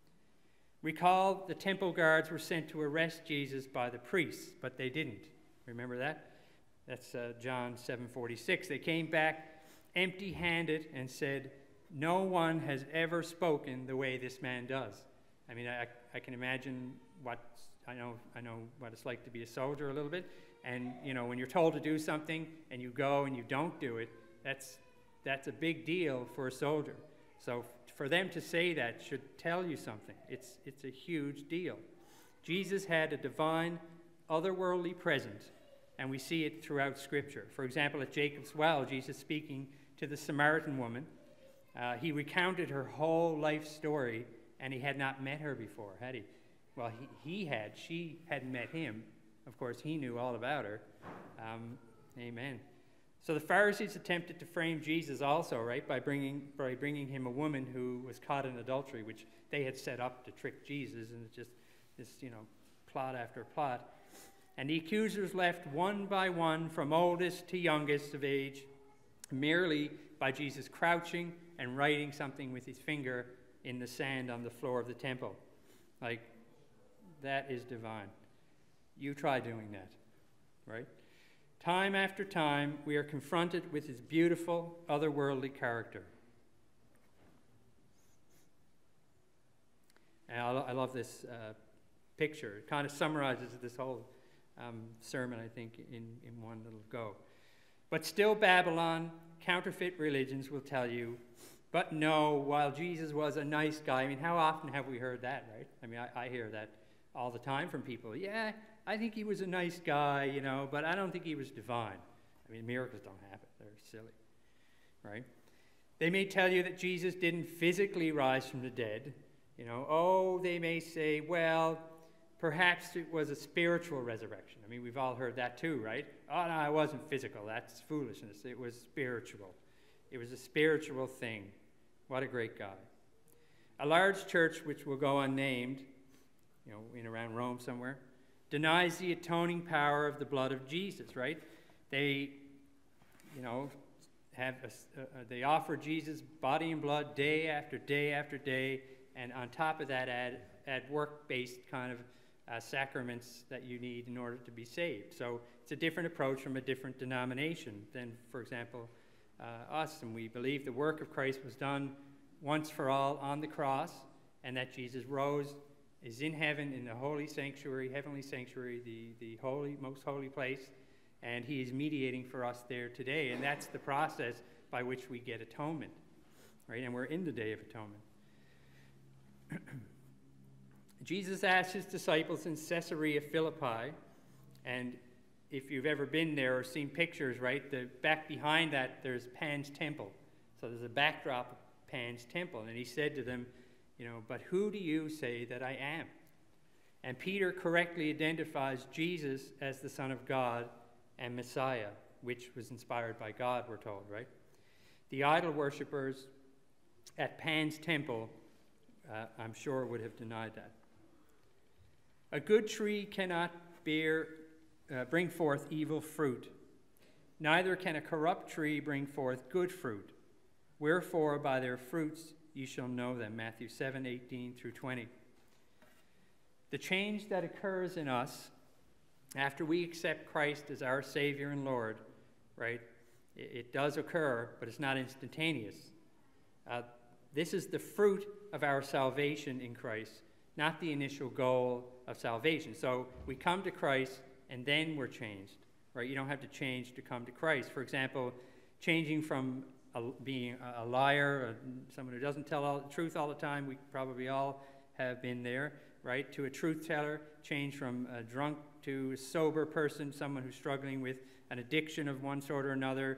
Recall the temple guards were sent to arrest Jesus by the priests, but they didn't. Remember that? That's John 7:46. They came back empty-handed and said, "No one has ever spoken the way this man does." I mean, I can imagine I know what it's like to be a soldier a little bit. And, when you're told to do something and you go and you don't do it, that's a big deal for a soldier. So for them to say that should tell you something. It's a huge deal. Jesus had a divine, otherworldly presence, and we see it throughout Scripture. For example, at Jacob's well, Jesus speaking to the Samaritan woman, he recounted her whole life story, and he had not met her before, had he? Well, he had. She hadn't met him. Of course, he knew all about her. Amen. So the Pharisees attempted to frame Jesus also, right, by bringing him a woman who was caught in adultery, which they had set up to trick Jesus, and it's just this, plot after plot. And the accusers left one by one, from oldest to youngest of age, merely by Jesus crouching and writing something with his finger in the sand on the floor of the temple. Like, that is divine. You try doing that, right? Time after time, we are confronted with his beautiful, otherworldly character. And I love this picture. It kind of summarizes this whole sermon, I think, in one little go. But still Babylon, counterfeit religions will tell you, but no, while Jesus was a nice guy. I mean, how often have we heard that, right? I mean, I hear that all the time from people. Yeah, I think he was a nice guy, but I don't think he was divine. I mean, miracles don't happen. They're silly, right? They may tell you that Jesus didn't physically rise from the dead. They may say, well, perhaps it was a spiritual resurrection. I mean, we've all heard that too, right? Oh, no, it wasn't physical. That's foolishness. It was spiritual. It was a spiritual thing. What a great guy. A large church, which will go unnamed, in around Rome somewhere, denies the atoning power of the blood of Jesus, right? They, they offer Jesus body and blood day after day after day, and on top of that add work-based kind of sacraments that you need in order to be saved. So it's a different approach from a different denomination than, for example, us. And we believe the work of Christ was done once for all on the cross, and that Jesus rose, is in heaven in the holy sanctuary, heavenly sanctuary, the holy, most holy place, and he is mediating for us there today. And that's the process by which we get atonement, right? And we're in the Day of Atonement. Jesus asked his disciples in Caesarea Philippi, and if you've ever been there or seen pictures, right, the back behind that, there's Pan's temple. So there's a backdrop of Pan's temple. And he said to them, but who do you say that I am? And Peter correctly identifies Jesus as the Son of God and Messiah, which was inspired by God, we're told, right? The idol worshippers at Pan's temple, I'm sure, would have denied that. A good tree cannot bring forth evil fruit. Neither can a corrupt tree bring forth good fruit. Wherefore, by their fruits you shall know them. Matthew 7:18-20. The change that occurs in us after we accept Christ as our Savior and Lord, right? It does occur, but it's not instantaneous. This is the fruit of our salvation in Christ, not the initial goal of salvation. So we come to Christ and then we're changed, right? You don't have to change to come to Christ. For example, changing from being a liar, someone who doesn't tell the truth all the time, we probably all have been there, right? To a truth teller, change from a drunk to a sober person, someone who's struggling with an addiction of one sort or another,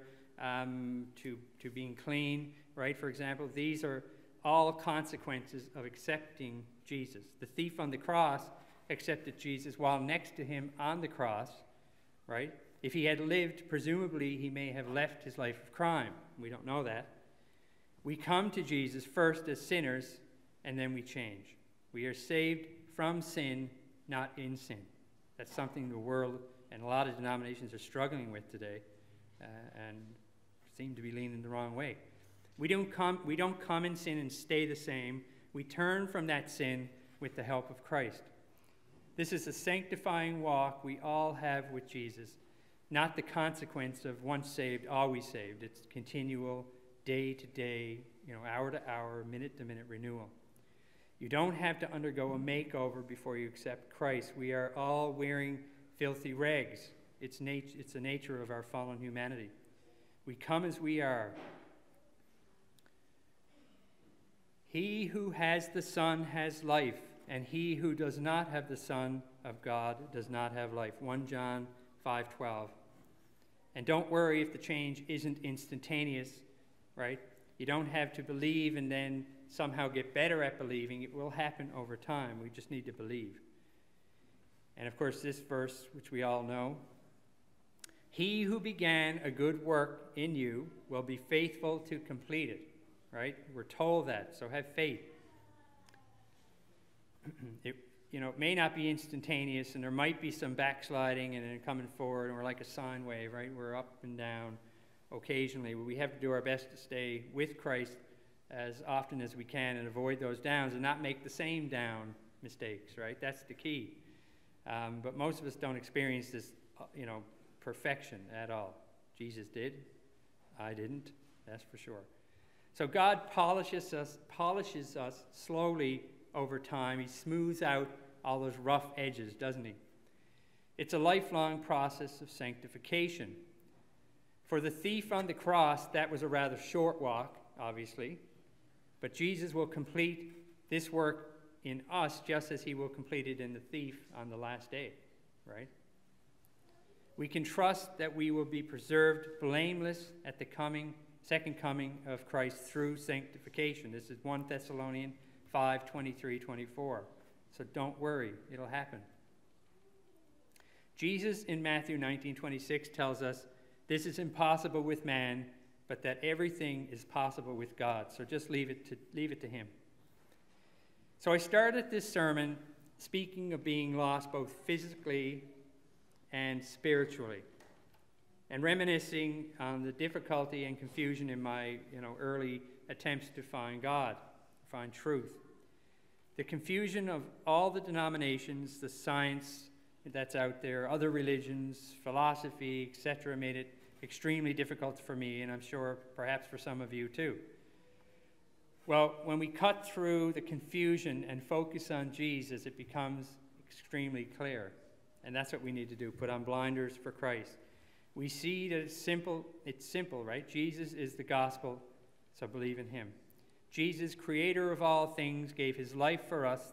to being clean, right? For example, these are all consequences of accepting Jesus. The thief on the cross accepted Jesus while next to him on the cross, right? If he had lived, presumably he may have left his life of crime. We don't know that. We come to Jesus first as sinners, and then we change. We are saved from sin, not in sin. That's something the world and a lot of denominations are struggling with today, and seem to be leaning the wrong way. We don't come in sin and stay the same. We turn from that sin with the help of Christ. This is a sanctifying walk we all have with Jesus, not the consequence of once saved, always saved. It's continual, day to day, hour to hour, minute to minute renewal. You don't have to undergo a makeover before you accept Christ. We are all wearing filthy rags. It's the nature of our fallen humanity. We come as we are. He who has the Son has life, and he who does not have the Son of God does not have life. 1 John 5:12. And don't worry if the change isn't instantaneous, right? You don't have to believe and then somehow get better at believing. It will happen over time. We just need to believe. And of course, this verse, which we all know, he who began a good work in you will be faithful to complete it, right? We're told that, so have faith. It may not be instantaneous, and there might be some backsliding and then coming forward, and we're like a sine wave, right? We're up and down occasionally. We have to do our best to stay with Christ as often as we can and avoid those downs and not make the same down mistakes, right? That's the key. But most of us don't experience this, perfection at all. Jesus did. I didn't. That's for sure. So God polishes us slowly over time. He smooths out all those rough edges, doesn't he? It's a lifelong process of sanctification. For the thief on the cross, that was a rather short walk, obviously. But Jesus will complete this work in us just as he will complete it in the thief on the last day, right? We can trust that we will be preserved blameless at the second coming of Christ through sanctification. This is 1 Thessalonians 5:23-24. So don't worry, it'll happen. Jesus in Matthew 19:26 tells us this is impossible with man, but that everything is possible with God. So just leave it to him. So I started this sermon speaking of being lost both physically and spiritually, and reminiscing on the difficulty and confusion in my early attempts to find God, find truth. The confusion of all the denominations, the science that's out there, other religions, philosophy, etc., made it extremely difficult for me, and I'm sure perhaps for some of you too. Well, when we cut through the confusion and focus on Jesus, it becomes extremely clear. And that's what we need to do, put on blinders for Christ. We see that it's simple, right? Jesus is the gospel, so believe in him. Jesus, creator of all things, gave his life for us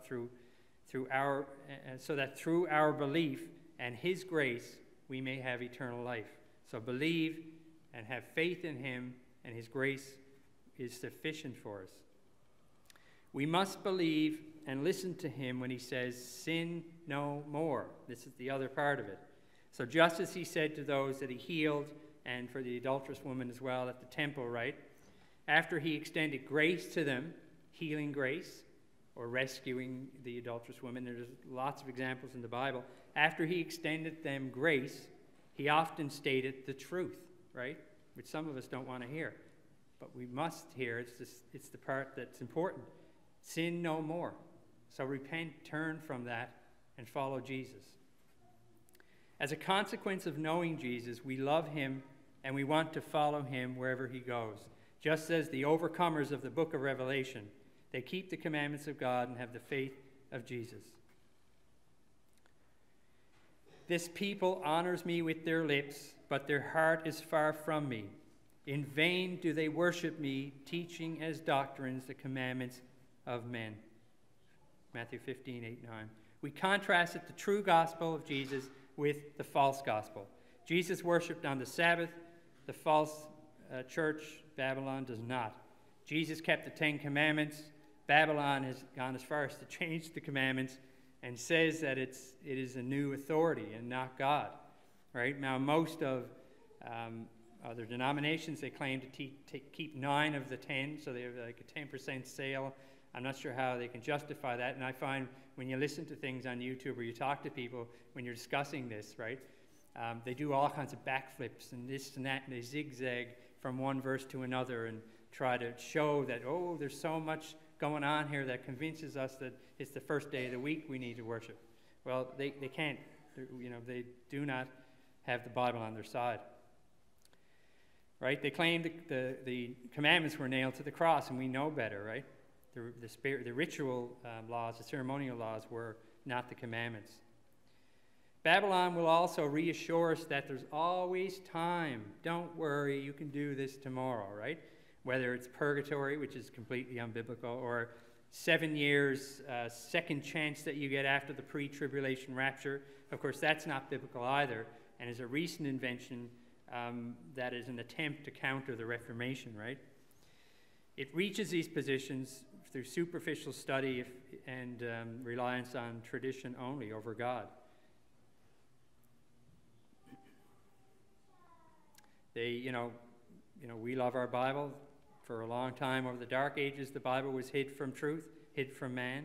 so that through our belief and his grace we may have eternal life. So believe and have faith in him, and his grace is sufficient for us. We must believe and listen to him when he says, sin no more. This is the other part of it. So just as he said to those that he healed, and for the adulterous woman as well at the temple, right? After he extended grace to them, healing grace, or rescuing the adulterous woman, there's lots of examples in the Bible. After he extended them grace, he often stated the truth, right? Which some of us don't want to hear. But we must hear. It's the part that's important. Sin no more. So repent, turn from that, and follow Jesus. As a consequence of knowing Jesus, we love him and we want to follow him wherever he goes. Just as the overcomers of the book of Revelation, they keep the commandments of God and have the faith of Jesus. This people honors me with their lips, but their heart is far from me. In vain do they worship me, teaching as doctrines the commandments of men. Matthew 15:8-9. We contrasted the true gospel of Jesus with the false gospel. Jesus worshipped on the Sabbath. The false church, Babylon, does not. Jesus kept the 10 Commandments. Babylon has gone as far as to change the commandments and says that it is a new authority and not God. Right? Now, most of other denominations, they claim to keep 9 of the 10, so they have like a 10% sale. I'm not sure how they can justify that, and I find when you listen to things on YouTube or you talk to people when you're discussing this, right, they do all kinds of backflips and this and that, and they zigzag from one verse to another and try to show that, oh, there's so much going on here that convinces us that it's the first day of the week we need to worship. Well, they can't. They do not have the Bible on their side. Right? They claim the commandments were nailed to the cross, and we know better, right? The ritual laws, the ceremonial laws were not the commandments. Babylon will also reassure us that there's always time. Don't worry, you can do this tomorrow, right? Whether it's purgatory, which is completely unbiblical, or 7 years, second chance that you get after the pre-tribulation rapture. Of course, that's not biblical either, and is a recent invention that is an attempt to counter the Reformation, right? It reaches these positions through superficial study and reliance on tradition only over God. We love our Bible. For a long time, over the Dark Ages, the Bible was hid from truth, hid from man.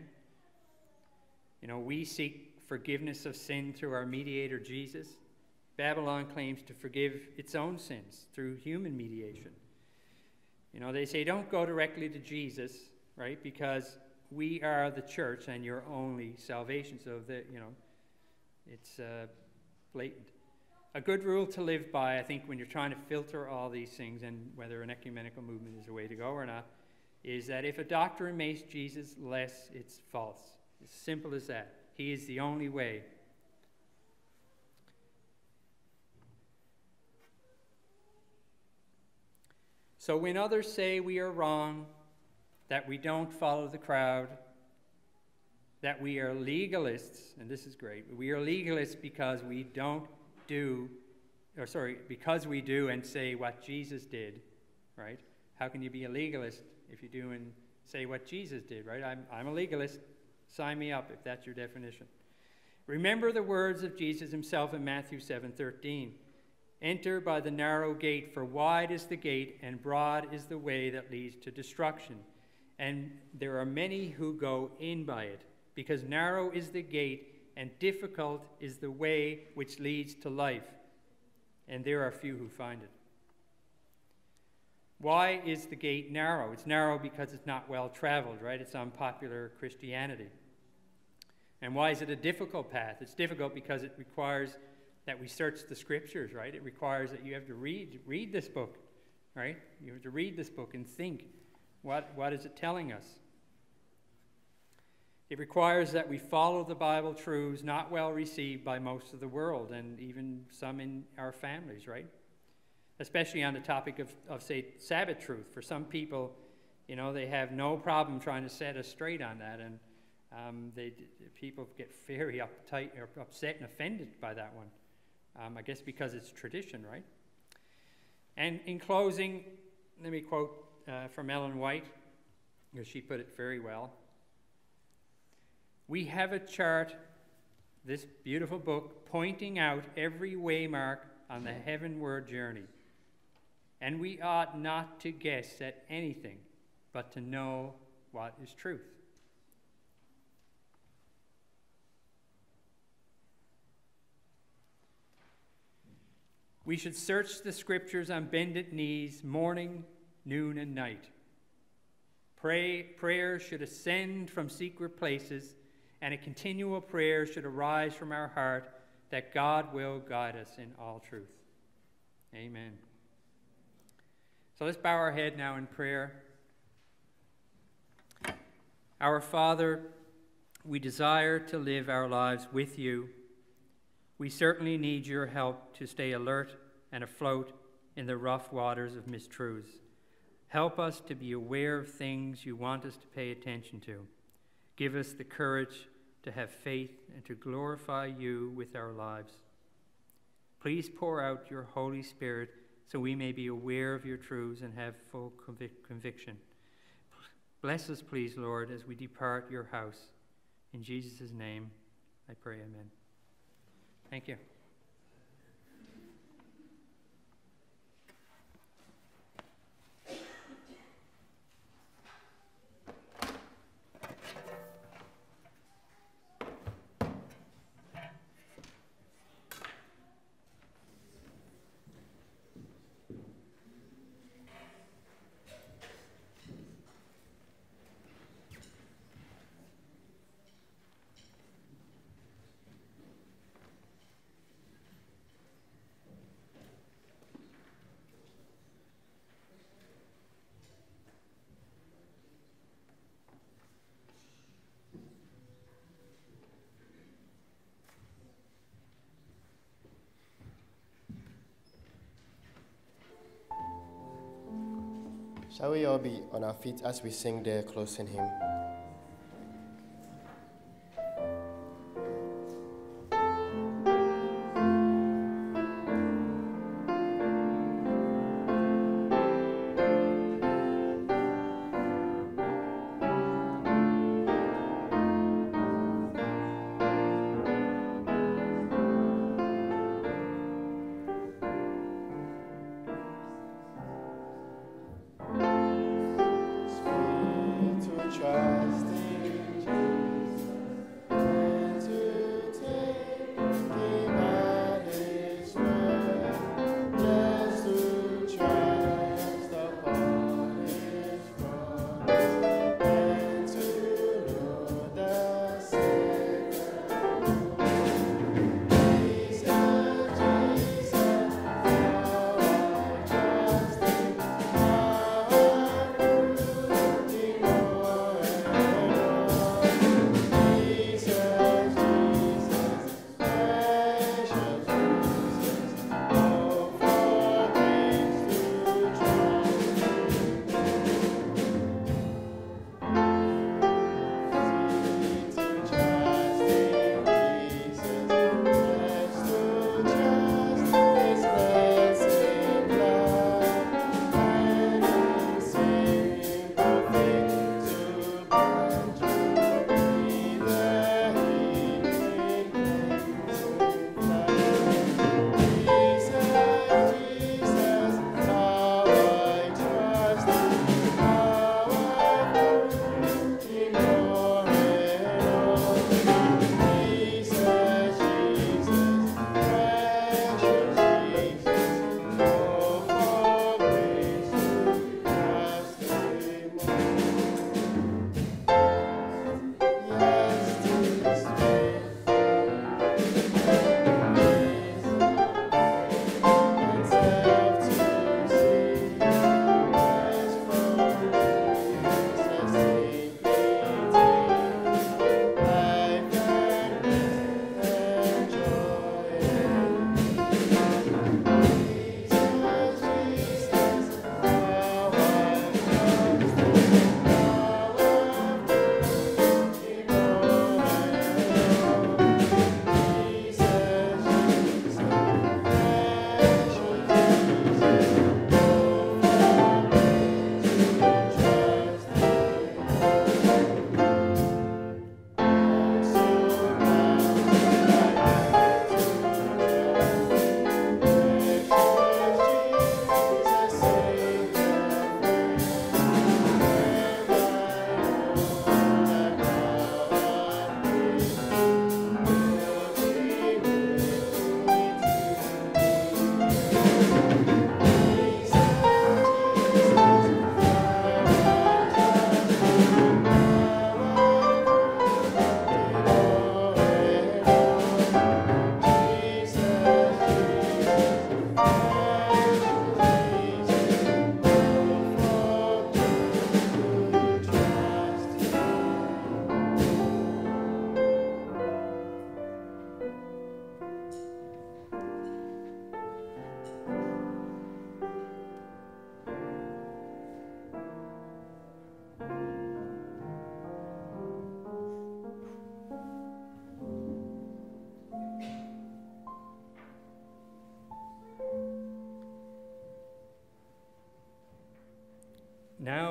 We seek forgiveness of sin through our mediator, Jesus. Babylon claims to forgive its own sins through human mediation. They say, don't go directly to Jesus, right? Because we are the church and your only salvation. So it's blatant. A good rule to live by, I think, when you're trying to filter all these things and whether an ecumenical movement is the way to go or not, is that if a doctrine makes Jesus less, it's false. As simple as that. He is the only way. So when others say we are wrong, that we don't follow the crowd, that we are legalists, and this is great, we are legalists because we because we do and say what Jesus did, right? How can you be a legalist if you do and say what Jesus did, right? I'm a legalist. Sign me up if that's your definition. Remember the words of Jesus himself in Matthew 7:13. Enter by the narrow gate, for wide is the gate and broad is the way that leads to destruction. And there are many who go in by it, because narrow is the gate and difficult is the way which leads to life, and there are few who find it. Why is the gate narrow? It's narrow because it's not well traveled, right? It's unpopular Christianity. And why is it a difficult path? It's difficult because it requires that we search the scriptures, right? It requires that you have to read this book, right? You have to read this book and think, what is it telling us? It requires that we follow the Bible truths not well received by most of the world and even some in our families, right? Especially on the topic of say, Sabbath truth. For some people, they have no problem trying to set us straight on that, and people get very uptight or upset and offended by that one. I guess because it's tradition, right? And in closing, let me quote from Ellen White, because she put it very well. We have a chart, this beautiful book, pointing out every waymark on the heavenward journey. And we ought not to guess at anything, but to know what is truth. We should search the scriptures on bended knees, morning, noon, and night. Prayer should ascend from secret places, and a continual prayer should arise from our heart that God will guide us in all truth. Amen. So let's bow our head now in prayer. Our Father, we desire to live our lives with you. We certainly need your help to stay alert and afloat in the rough waters of mistruths. Help us to be aware of things you want us to pay attention to. Give us the courage to have faith and to glorify you with our lives. Please pour out your Holy Spirit so we may be aware of your truths and have full conviction. Bless us, please, Lord, as we depart your house. In Jesus' name, I pray, amen. Thank you. Shall we all be on our feet as we sing the closing hymn? Try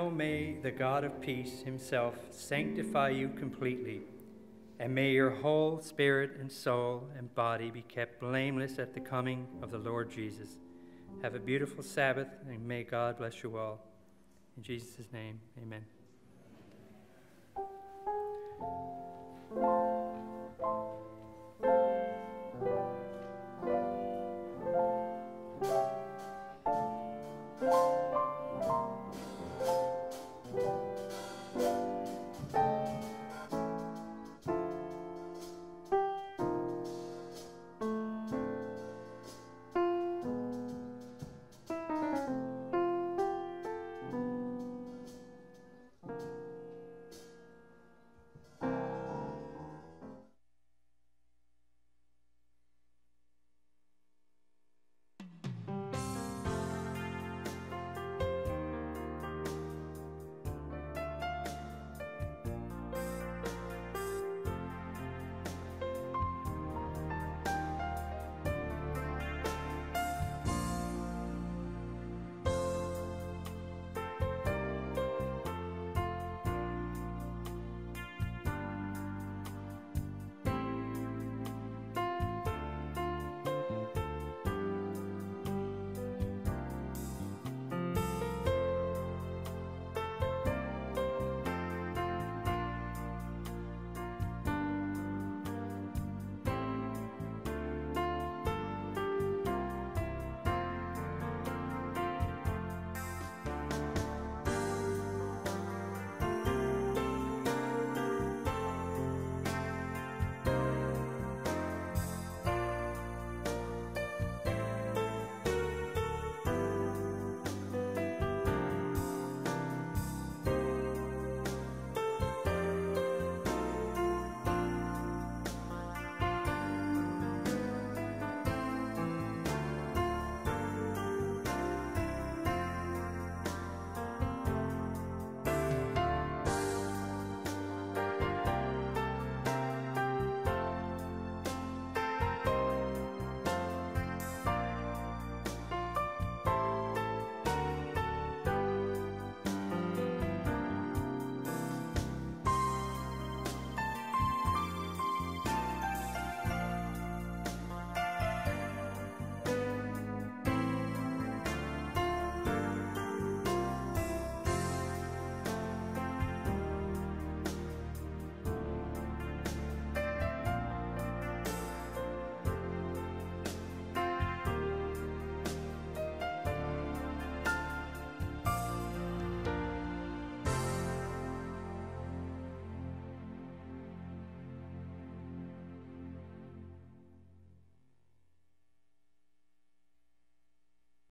Now may the God of peace himself sanctify you completely, and may your whole spirit and soul and body be kept blameless at the coming of the Lord Jesus. Have a beautiful Sabbath, and may God bless you all. In Jesus' name, amen.